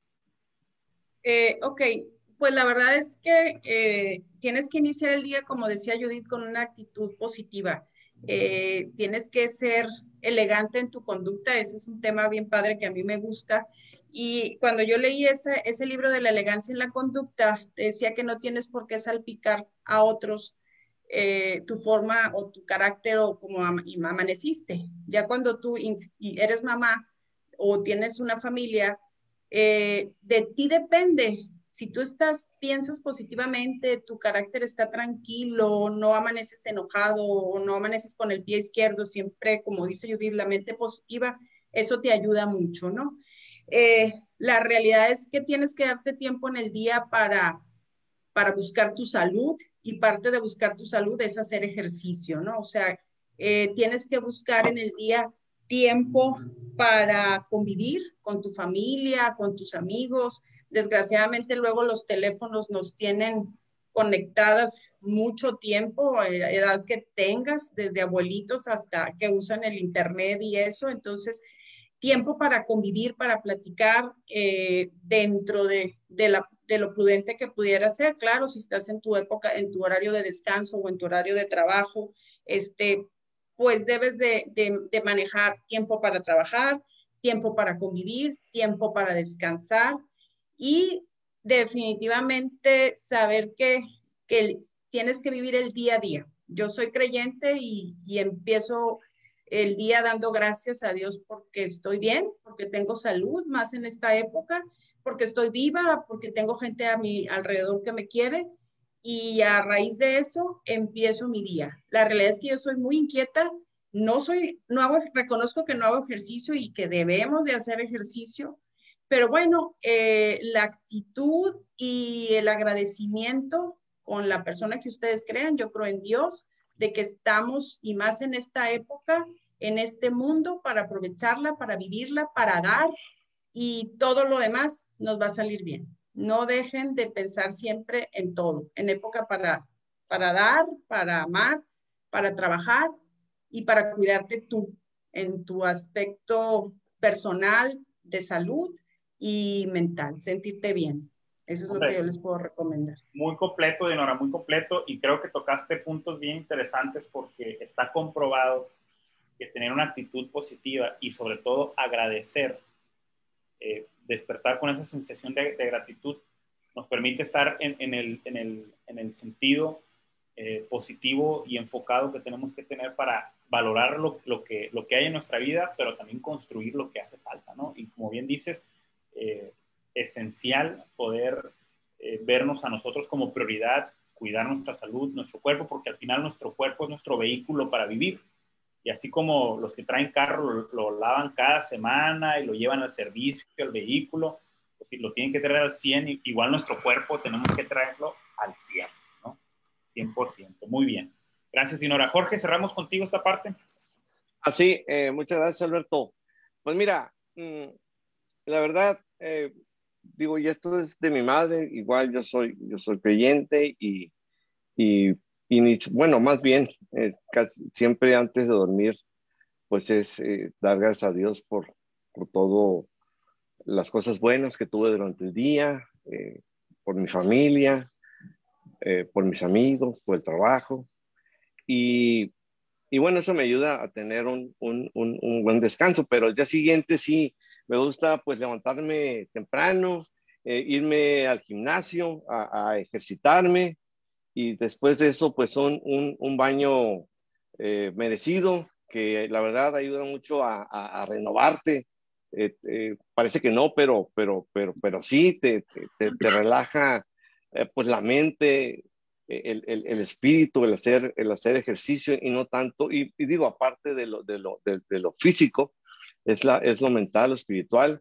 Eh, ok, pues la verdad es que eh, tienes que iniciar el día, como decía Judith, con una actitud positiva. Eh, tienes que ser elegante en tu conducta, ese es un tema bien padre que a mí me gusta. Y cuando yo leí ese, ese libro de la elegancia en la conducta, decía que no tienes por qué salpicar a otros eh, tu forma o tu carácter o como am amaneciste. Ya cuando tú eres mamá o tienes una familia, eh, de ti depende. Si tú estás, piensas positivamente, tu carácter está tranquilo, no amaneces enojado o no amaneces con el pie izquierdo, siempre, como dice Judith, la mente positiva, eso te ayuda mucho, ¿no? Eh, la realidad es que tienes que darte tiempo en el día para, para buscar tu salud, y parte de buscar tu salud es hacer ejercicio, ¿no? O sea, eh, tienes que buscar en el día tiempo para convivir con tu familia, con tus amigos. Desgraciadamente luego los teléfonos nos tienen conectadas mucho tiempo, a la edad que tengas, desde abuelitos hasta que usan el internet y eso. Entonces, tiempo para convivir, para platicar eh, dentro de, de, la, de lo prudente que pudiera ser. Claro, si estás en tu época, en tu horario de descanso o en tu horario de trabajo, este, pues debes de, de, de manejar tiempo para trabajar, tiempo para convivir, tiempo para descansar y definitivamente saber que, que tienes que vivir el día a día. Yo soy creyente y, y empiezo el día dando gracias a Dios porque estoy bien, porque tengo salud más en esta época, porque estoy viva, porque tengo gente a mi alrededor que me quiere y a raíz de eso empiezo mi día. La realidad es que yo soy muy inquieta, no soy, no hago, reconozco que no hago ejercicio y que debemos de hacer ejercicio, pero bueno, eh, la actitud y el agradecimiento con la persona que ustedes crean, yo creo en Dios, de que estamos, y más en esta época, en este mundo, para aprovecharla, para vivirla, para dar, y todo lo demás nos va a salir bien. No dejen de pensar siempre en todo, en época para, para dar, para amar, para trabajar y para cuidarte tú, en tu aspecto personal, de salud y mental, sentirte bien. Eso es Hombre, lo que yo les puedo recomendar. Muy completo, Dinora, muy completo, y creo que tocaste puntos bien interesantes porque está comprobado que tener una actitud positiva y sobre todo agradecer, eh, despertar con esa sensación de, de gratitud, nos permite estar en, en, el, en, el, en el sentido eh, positivo y enfocado que tenemos que tener para valorar lo, lo, que, lo que hay en nuestra vida, pero también construir lo que hace falta, ¿no? Y como bien dices, eh, esencial poder eh, vernos a nosotros como prioridad, cuidar nuestra salud, nuestro cuerpo, porque al final nuestro cuerpo es nuestro vehículo para vivir. Y así como los que traen carro lo, lo lavan cada semana y lo llevan al servicio, al vehículo, pues si lo tienen que traer al cien, igual nuestro cuerpo tenemos que traerlo al cien, ¿no? cien por ciento. Muy bien. Gracias, Dinora. Jorge, cerramos contigo esta parte. Así, eh, muchas gracias, Alberto. Pues mira, mmm, la verdad, eh, digo, y esto es de mi madre, igual yo soy, yo soy creyente y, y, y bueno, más bien, eh, casi, siempre antes de dormir, pues es eh, dar gracias a Dios por, por todo las cosas buenas que tuve durante el día, eh, por mi familia, eh, por mis amigos, por el trabajo. Y, y bueno, eso me ayuda a tener un, un, un, un buen descanso, pero el día siguiente sí, me gusta pues levantarme temprano, eh, irme al gimnasio a, a, ejercitarme y después de eso pues un, un, un baño eh, merecido que la verdad ayuda mucho a, a, a renovarte. Eh, eh, parece que no, pero, pero, pero, pero sí, te, te, te relaja eh, pues la mente, el, el, el, espíritu, el hacer, el hacer ejercicio y no tanto, y, y digo, aparte de lo, de lo, de, de lo físico, es, la, es lo mental, lo espiritual.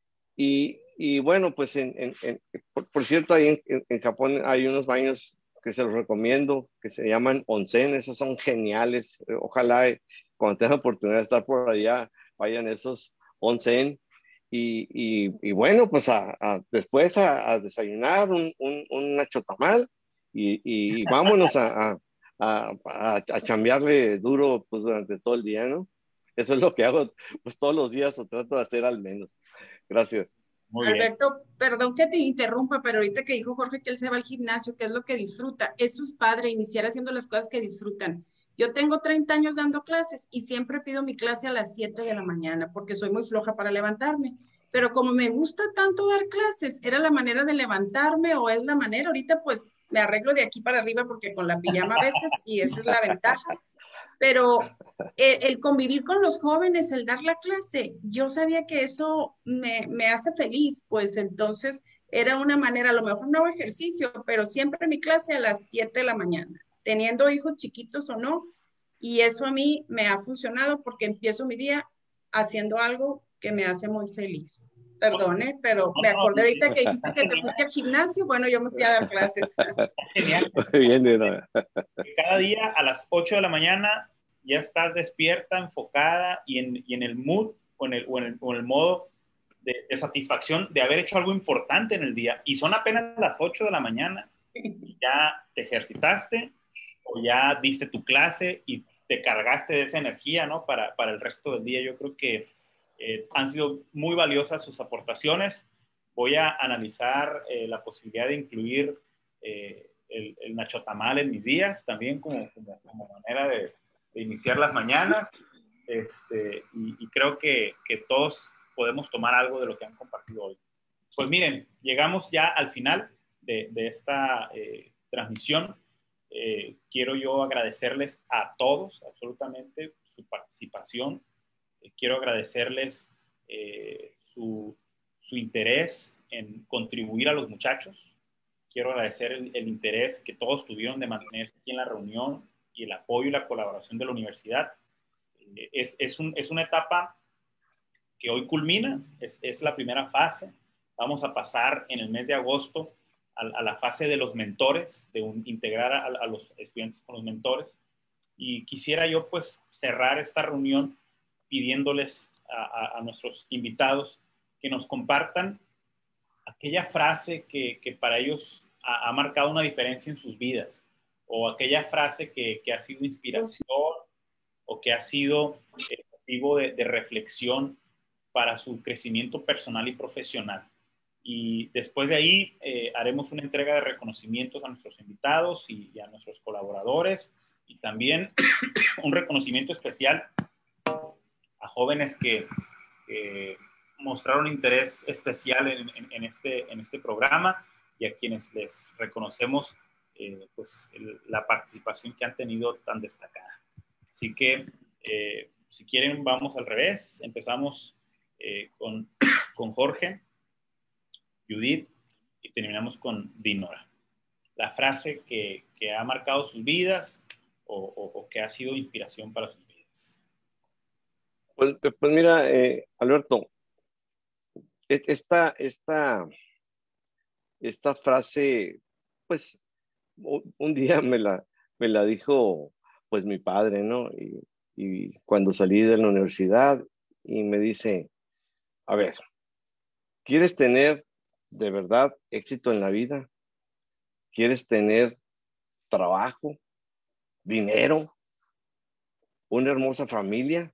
Y, y bueno, pues en, en, en, por, por cierto, ahí en, en Japón hay unos baños que se los recomiendo, que se llaman onsen, esos son geniales. Ojalá eh, cuando tengan oportunidad de estar por allá, vayan esos onsen. Y, y, y bueno, pues a, a, después a, a desayunar un, un, un nachotamal y, y vámonos a, a, a, a chambearle duro pues durante todo el día, ¿no? Eso es lo que hago pues todos los días o trato de hacer al menos. Gracias. Muy bien. Alberto, perdón que te interrumpa, pero ahorita que dijo Jorge que él se va al gimnasio, que es lo que disfruta, eso es padre, iniciar haciendo las cosas que disfrutan. Yo tengo treinta años dando clases y siempre pido mi clase a las siete de la mañana porque soy muy floja para levantarme. Pero como me gusta tanto dar clases, era la manera de levantarme o es la manera, ahorita pues me arreglo de aquí para arriba porque con la pijama a veces y esa es la ventaja. Pero el, el convivir con los jóvenes, el dar la clase, yo sabía que eso me, me hace feliz, pues entonces era una manera, a lo mejor no hago ejercicio, pero siempre mi clase a las siete de la mañana, teniendo hijos chiquitos o no, y eso a mí me ha funcionado porque empiezo mi día haciendo algo que me hace muy feliz. Perdone, pero me acordé ahorita que dijiste que te fuiste al gimnasio, bueno, yo me fui a dar clases. Genial. Bien, bien. Cada día a las ocho de la mañana ya estás despierta, enfocada y en, y en el mood o en el, o en el, o en el modo de, de satisfacción de haber hecho algo importante en el día. Y son apenas las ocho de la mañana y ya te ejercitaste o ya diste tu clase y te cargaste de esa energía, ¿no? Para, para el resto del día. Yo creo que Eh, han sido muy valiosas sus aportaciones. Voy a analizar eh, la posibilidad de incluir eh, el, el nachotamal en mis días también como, como, como manera de, de iniciar las mañanas. Este, y, y creo que, que todos podemos tomar algo de lo que han compartido hoy. Pues miren, llegamos ya al final de, de esta eh, transmisión. Eh, quiero yo agradecerles a todos, absolutamente, su participación. Eh, quiero agradecerles eh, su, su interés en contribuir a los muchachos. Quiero agradecer el, el interés que todos tuvieron de mantenerse aquí en la reunión y el apoyo y la colaboración de la universidad. Eh, es, es, un, es una etapa que hoy culmina, es, es la primera fase. Vamos a pasar en el mes de agosto a, a la fase de los mentores, de un, integrar a, a los estudiantes con los mentores. Y quisiera yo pues cerrar esta reunión pidiéndoles a, a, a nuestros invitados que nos compartan aquella frase que, que para ellos ha, ha marcado una diferencia en sus vidas, o aquella frase que, que ha sido inspiración o que ha sido eh, motivo de, de reflexión para su crecimiento personal y profesional. Y después de ahí eh, haremos una entrega de reconocimientos a nuestros invitados y, y a nuestros colaboradores, y también un reconocimiento especial a jóvenes que, que mostraron interés especial en, en, en, este, en este programa, y a quienes les reconocemos eh, pues, el, la participación que han tenido tan destacada. Así que, eh, si quieren, vamos al revés. Empezamos eh, con, con Jorge, Judith, y terminamos con Dinora. La frase que, que ha marcado sus vidas o, o, o que ha sido inspiración para sus vidas. Pues, pues mira, eh, Alberto, esta, esta, esta frase, pues un día me la, me la dijo pues mi padre, ¿no? Y, y cuando salí de la universidad, y me dice, a ver, ¿quieres tener de verdad éxito en la vida? ¿Quieres tener trabajo, dinero, una hermosa familia?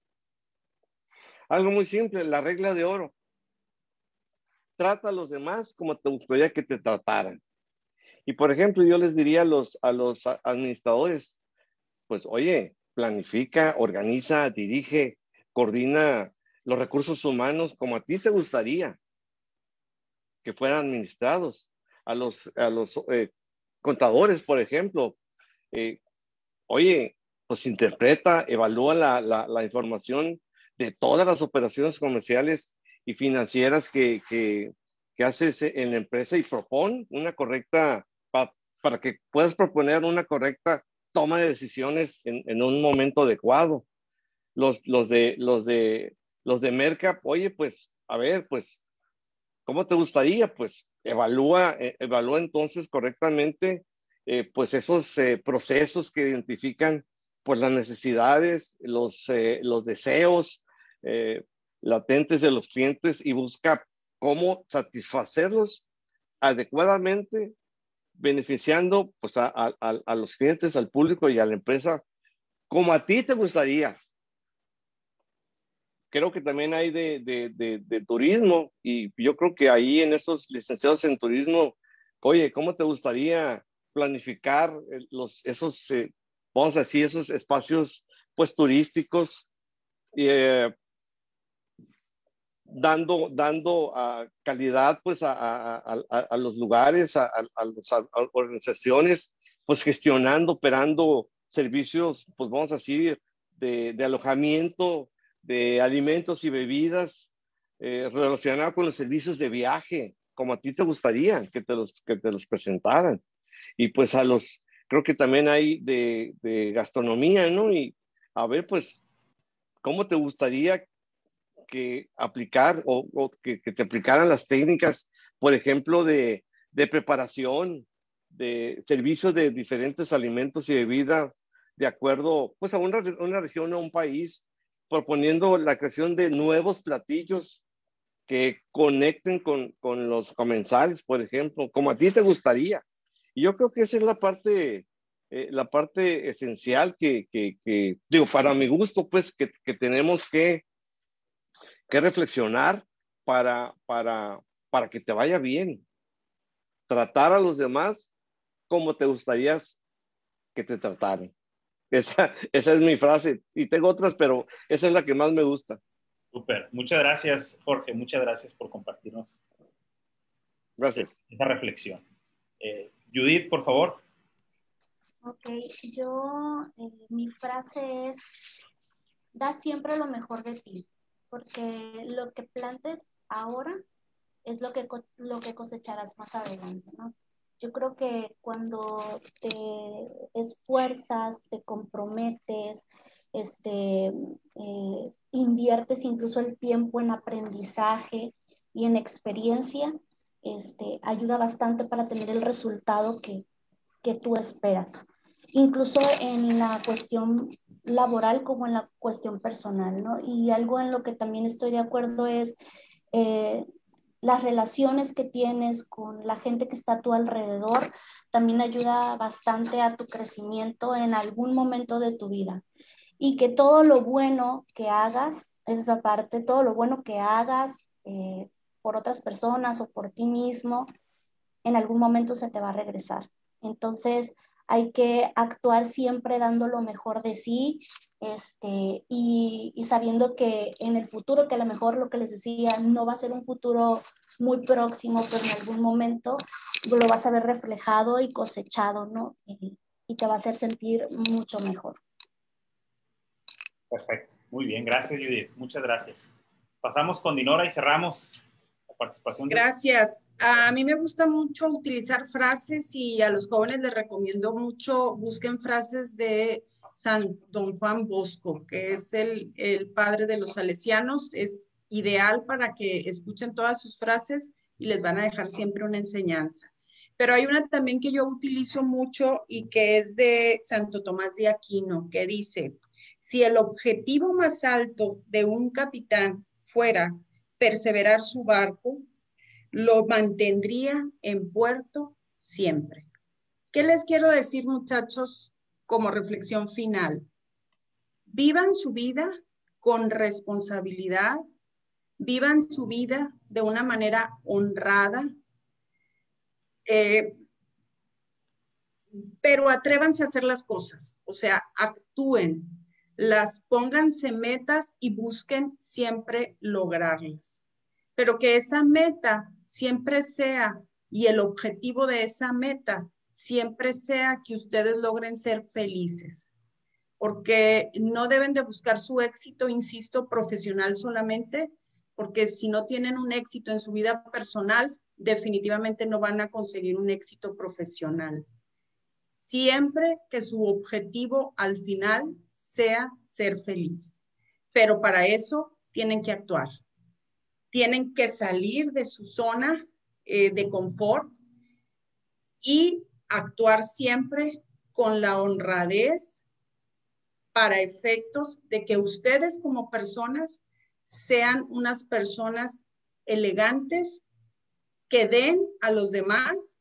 Algo muy simple, la regla de oro. Trata a los demás como te gustaría que te trataran. Y por ejemplo, yo les diría a los, a los administradores, pues oye, planifica, organiza, dirige, coordina los recursos humanos como a ti te gustaría que fueran administrados. A los, a los eh, contadores, por ejemplo, eh, oye, pues interpreta, evalúa la, la, la información de todas las operaciones comerciales y financieras que, que, que haces en la empresa, y propon una correcta, pa, para que puedas proponer una correcta toma de decisiones en, en un momento adecuado. Los, los, de, los, de, los de Merca, oye, pues, a ver, pues, ¿cómo te gustaría? Pues evalúa, eh, evalúa entonces correctamente eh, pues esos eh, procesos que identifican pues las necesidades, los, eh, los deseos eh, latentes de los clientes, y busca cómo satisfacerlos adecuadamente, beneficiando pues a, a, a los clientes, al público y a la empresa como a ti te gustaría. Creo que también hay de, de, de, de turismo, y yo creo que ahí en esos licenciados en turismo, oye, ¿cómo te gustaría planificar los, esos, eh, vamos a decir, esos espacios pues turísticos, eh, dando, dando uh, calidad pues a, a, a, a los lugares, a, a, a las organizaciones, pues gestionando, operando servicios, pues vamos a decir, de, de alojamiento, de alimentos y bebidas, eh, relacionados con los servicios de viaje, como a ti te gustaría que te los, que te los presentaran. Y pues a los, creo que también hay de, de gastronomía, ¿no? Y a ver, pues, ¿cómo te gustaría que aplicar o, o que, que te aplicaran las técnicas, por ejemplo, de, de preparación, de servicios de diferentes alimentos y bebidas, de acuerdo, pues, a una, una región o un país, proponiendo la creación de nuevos platillos que conecten con, con los comensales, por ejemplo, como a ti te gustaría. Y yo creo que esa es la parte, eh, la parte esencial que, que, que, digo, para mi gusto, pues, que, que tenemos que, que reflexionar para, para, para que te vaya bien. Tratar a los demás como te gustaría que te trataran. Esa, esa es mi frase. Y tengo otras, pero esa es la que más me gusta. Súper. Muchas gracias, Jorge. Muchas gracias por compartirnos Gracias. esa reflexión. Eh, Judith, por favor. Ok, yo, eh, mi frase es, da siempre lo mejor de ti, porque lo que plantes ahora es lo que, lo que cosecharás más adelante, ¿no? Yo creo que cuando te esfuerzas, te comprometes, este, eh, inviertes incluso el tiempo en aprendizaje y en experiencia, este, ayuda bastante para tener el resultado que, que tú esperas. Incluso en la cuestión laboral como en la cuestión personal, ¿no? Y algo en lo que también estoy de acuerdo es eh, las relaciones que tienes con la gente que está a tu alrededor también ayuda bastante a tu crecimiento en algún momento de tu vida. Y que todo lo bueno que hagas, esa parte, todo lo bueno que hagas eh, por otras personas o por ti mismo, en algún momento se te va a regresar. Entonces, hay que actuar siempre dando lo mejor de sí, este, y, y sabiendo que en el futuro, que a lo mejor lo que les decía, no va a ser un futuro muy próximo, pero en algún momento lo vas a ver reflejado y cosechado, ¿no? Y, y te va a hacer sentir mucho mejor. Perfecto. Muy bien. Gracias, Judith. Muchas gracias. Pasamos con Dinora y cerramos la participación. De... Gracias. A mí me gusta mucho utilizar frases y a los jóvenes les recomiendo mucho, busquen frases de San Don Juan Bosco, que es el, el padre de los salesianos. Es ideal para que escuchen todas sus frases y les van a dejar siempre una enseñanza. Pero hay una también que yo utilizo mucho y que es de Santo Tomás de Aquino, que dice, si el objetivo más alto de un capitán fuera perseverar su barco, lo mantendría en puerto siempre. ¿Qué les quiero decir, muchachos, como reflexión final? Vivan su vida con responsabilidad, vivan su vida de una manera honrada, eh, pero atrévanse a hacer las cosas, o sea, actúen, las pónganse metas y busquen siempre lograrlas. Pero que esa meta siempre sea, y el objetivo de esa meta siempre sea que ustedes logren ser felices. Porque no deben de buscar su éxito, insisto, profesional solamente, porque si no tienen un éxito en su vida personal, definitivamente no van a conseguir un éxito profesional. Siempre que su objetivo al final sea ser feliz. Pero para eso tienen que actuar. Tienen que salir de su zona eh, de confort y actuar siempre con la honradez para efectos de que ustedes como personas sean unas personas elegantes que den a los demás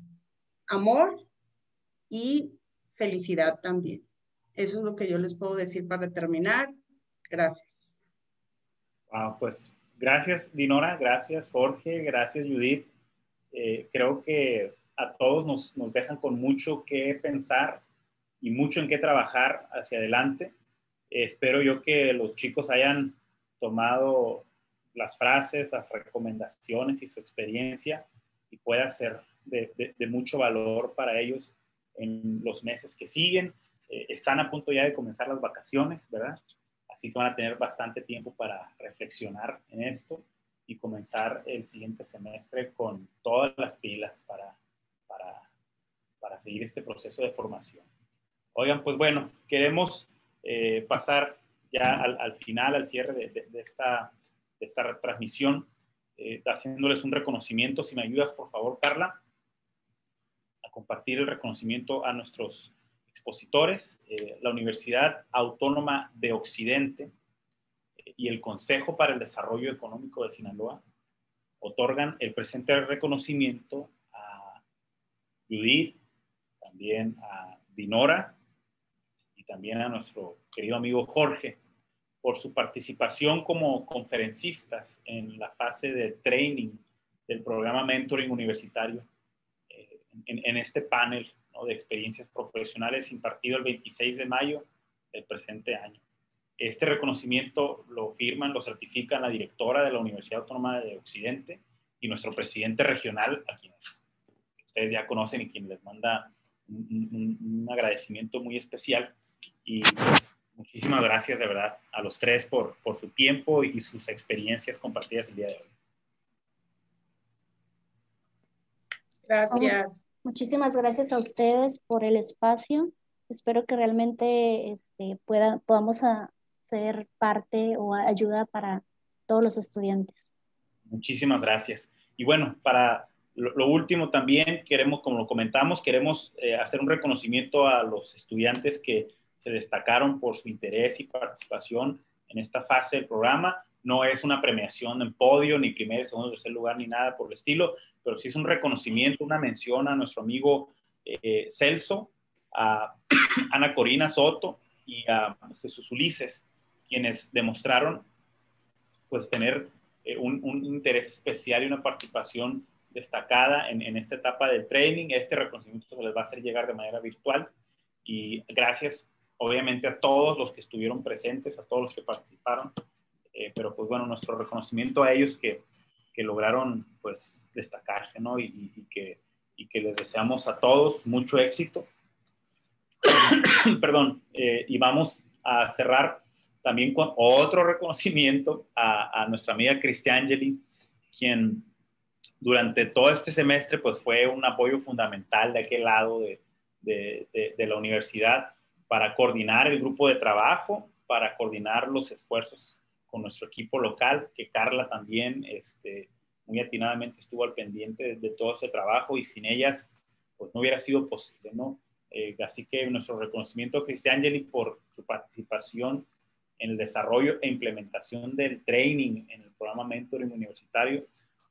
amor y felicidad también. Eso es lo que yo les puedo decir para terminar. Gracias. Ah, pues gracias, Dinora, gracias, Jorge, gracias, Judith. Eh, creo que a todos nos, nos dejan con mucho que pensar y mucho en qué trabajar hacia adelante. Eh, espero yo que los chicos hayan tomado las frases, las recomendaciones y su experiencia y pueda ser de, de, de mucho valor para ellos en los meses que siguen. Eh, están a punto ya de comenzar las vacaciones, ¿verdad? Así que van a tener bastante tiempo para reflexionar en esto y comenzar el siguiente semestre con todas las pilas para, para, para seguir este proceso de formación. Oigan, pues bueno, queremos eh, pasar ya al, al final, al cierre de, de, de, esta, de esta transmisión, eh, haciéndoles un reconocimiento. Si me ayudas, por favor, Carla, a compartir el reconocimiento a nuestros expositores, eh, la Universidad Autónoma de Occidente eh, y el Consejo para el Desarrollo Económico de Sinaloa otorgan el presente reconocimiento a Judith, también a Dinora y también a nuestro querido amigo Jorge por su participación como conferencistas en la fase de training del programa Mentoring Universitario, eh, en, en este panel, ¿no?, de experiencias profesionales impartido el veintiséis de mayo del presente año. Este reconocimiento lo firman, lo certifican la directora de la Universidad Autónoma de Occidente y nuestro presidente regional, a quienes ustedes ya conocen y quien les manda un, un, un agradecimiento muy especial. Y muchísimas gracias de verdad a los tres por, por su tiempo y sus experiencias compartidas el día de hoy. Gracias. Oh, muchísimas gracias a ustedes por el espacio. Espero que realmente este, pueda, podamos a, ser parte o ayuda para todos los estudiantes. Muchísimas gracias. Y bueno, para lo, lo último también queremos, como lo comentamos, queremos eh, hacer un reconocimiento a los estudiantes que se destacaron por su interés y participación en esta fase del programa. No es una premiación en podio, ni primer, segundo, tercer lugar, ni nada por el estilo, pero sí es un reconocimiento, una mención a nuestro amigo eh, Celso, a Ana Corina Soto y a Jesús Ulises, quienes demostraron pues tener eh, un, un interés especial y una participación destacada en, en esta etapa del training. Este reconocimiento se les va a hacer llegar de manera virtual y gracias obviamente a todos los que estuvieron presentes, a todos los que participaron, eh, pero pues bueno, nuestro reconocimiento a ellos que, que lograron pues destacarse, ¿no? Y, y, y, que, y que les deseamos a todos mucho éxito. Perdón, eh, y vamos a cerrar también con otro reconocimiento a, a nuestra amiga Cristiangeli, quien durante todo este semestre pues fue un apoyo fundamental de aquel lado de, de, de, de la universidad para coordinar el grupo de trabajo, para coordinar los esfuerzos con nuestro equipo local, que Carla también este, muy atinadamente estuvo al pendiente de, de todo ese trabajo, y sin ellas pues no hubiera sido posible, ¿no? Eh, así que nuestro reconocimiento a Cristiangeli por su participación en el desarrollo e implementación del training en el programa Mentoring Universitario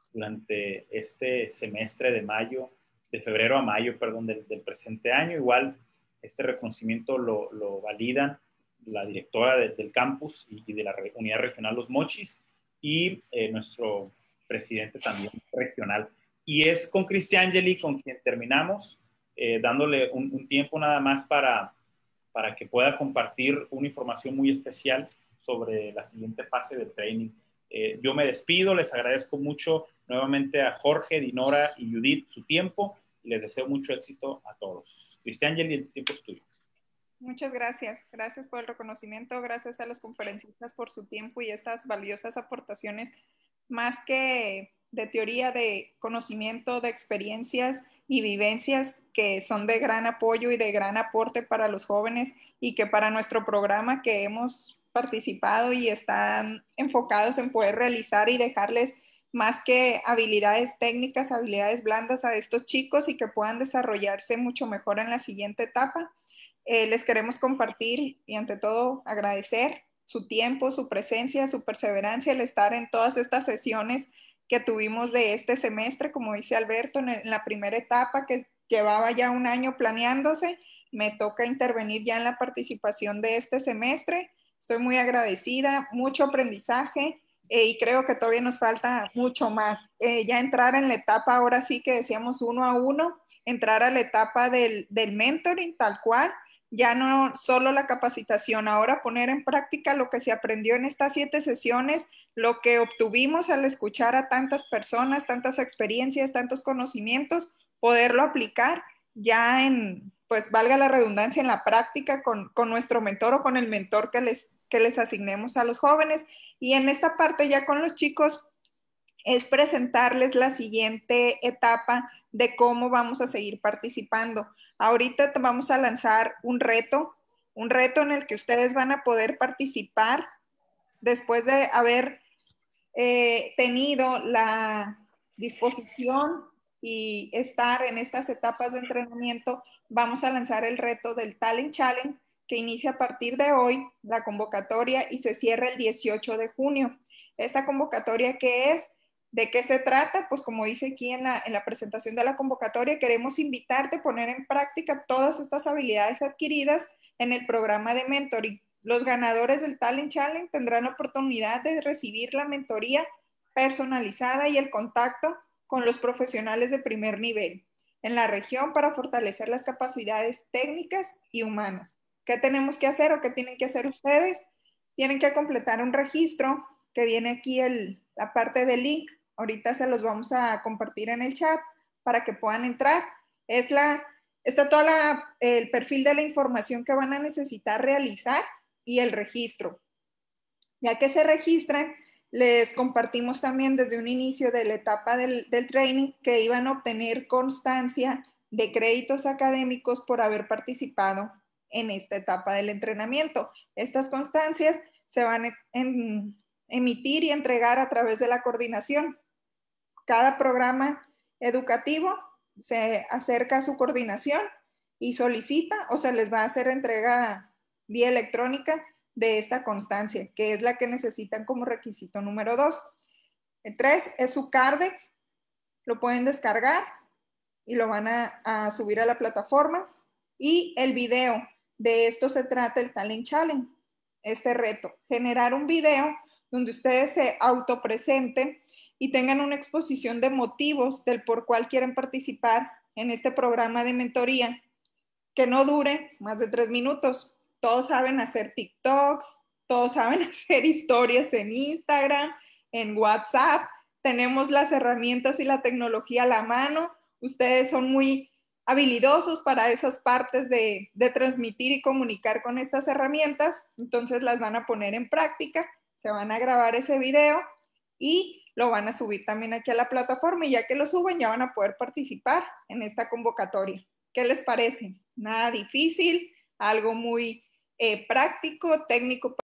durante este semestre de mayo, de febrero a mayo, perdón, del, del presente año. Igual este reconocimiento lo, lo validan la directora de, del campus y, y de la unidad regional Los Mochis y eh, nuestro presidente también regional. Y es con Cristiangeli con quien terminamos, eh, dándole un, un tiempo nada más para, para que pueda compartir una información muy especial sobre la siguiente fase del training. Eh, yo me despido, les agradezco mucho nuevamente a Jorge, Dinora y Judith su tiempo y les deseo mucho éxito a todos. Cristiangeli, el tiempo es tuyo. Muchas gracias. Gracias por el reconocimiento, gracias a los conferencistas por su tiempo y estas valiosas aportaciones, más que de teoría, de conocimiento, de experiencias y vivencias que son de gran apoyo y de gran aporte para los jóvenes y que para nuestro programa que hemos participado y están enfocados en poder realizar y dejarles más que habilidades técnicas, habilidades blandas a estos chicos y que puedan desarrollarse mucho mejor en la siguiente etapa. Eh, les queremos compartir y ante todo agradecer su tiempo, su presencia, su perseverancia, el estar en todas estas sesiones que tuvimos de este semestre, como dice Alberto, en, el, en la primera etapa que llevaba ya un año planeándose, me toca intervenir ya en la participación de este semestre. Estoy muy agradecida, mucho aprendizaje eh, y creo que todavía nos falta mucho más. Eh, ya entrar en la etapa, ahora sí que decíamos uno a uno, entrar a la etapa del, del mentoring tal cual, ya no solo la capacitación, ahora poner en práctica lo que se aprendió en estas siete sesiones, lo que obtuvimos al escuchar a tantas personas, tantas experiencias, tantos conocimientos, poderlo aplicar ya en, pues valga la redundancia, en la práctica con, con nuestro mentor o con el mentor que les, que les asignemos a los jóvenes. Y en esta parte ya con los chicos es presentarles la siguiente etapa de cómo vamos a seguir participando. Ahorita vamos a lanzar un reto, un reto en el que ustedes van a poder participar después de haber eh, tenido la disposición y estar en estas etapas de entrenamiento. Vamos a lanzar el reto del Talent Challenge que inicia a partir de hoy, la convocatoria, y se cierra el dieciocho de junio. ¿Esa convocatoria qué es? ¿De qué se trata? Pues como dice aquí en la, en la presentación de la convocatoria, queremos invitarte a poner en práctica todas estas habilidades adquiridas en el programa de mentoring. Los ganadores del Talent Challenge tendrán la oportunidad de recibir la mentoría personalizada y el contacto con los profesionales de primer nivel en la región para fortalecer las capacidades técnicas y humanas. ¿Qué tenemos que hacer o qué tienen que hacer ustedes? Tienen que completar un registro que viene aquí el, la parte del link. Ahorita se los vamos a compartir en el chat para que puedan entrar. Es la, está todo la, el perfil de la información que van a necesitar realizar y el registro. Ya que se registran, les compartimos también desde un inicio de la etapa del, del training que iban a obtener constancia de créditos académicos por haber participado en esta etapa del entrenamiento. Estas constancias se van a en, emitir y entregar a través de la coordinación. Cada programa educativo se acerca a su coordinación y solicita o se les va a hacer entrega vía electrónica de esta constancia, que es la que necesitan como requisito número dos. El tres es su Cardex, lo pueden descargar y lo van a, a subir a la plataforma. Y el video, de esto se trata el Talent Challenge, este reto, generar un video donde ustedes se autopresenten y tengan una exposición de motivos del por cual quieren participar en este programa de mentoría, que no dure más de tres minutos. Todos saben hacer TikToks, todos saben hacer historias en Instagram, en WhatsApp. Tenemos las herramientas y la tecnología a la mano. Ustedes son muy habilidosos para esas partes de, de transmitir y comunicar con estas herramientas. Entonces las van a poner en práctica, se van a grabar ese video y lo van a subir también aquí a la plataforma, y ya que lo suben ya van a poder participar en esta convocatoria. ¿Qué les parece? Nada difícil, algo muy eh, práctico, técnico.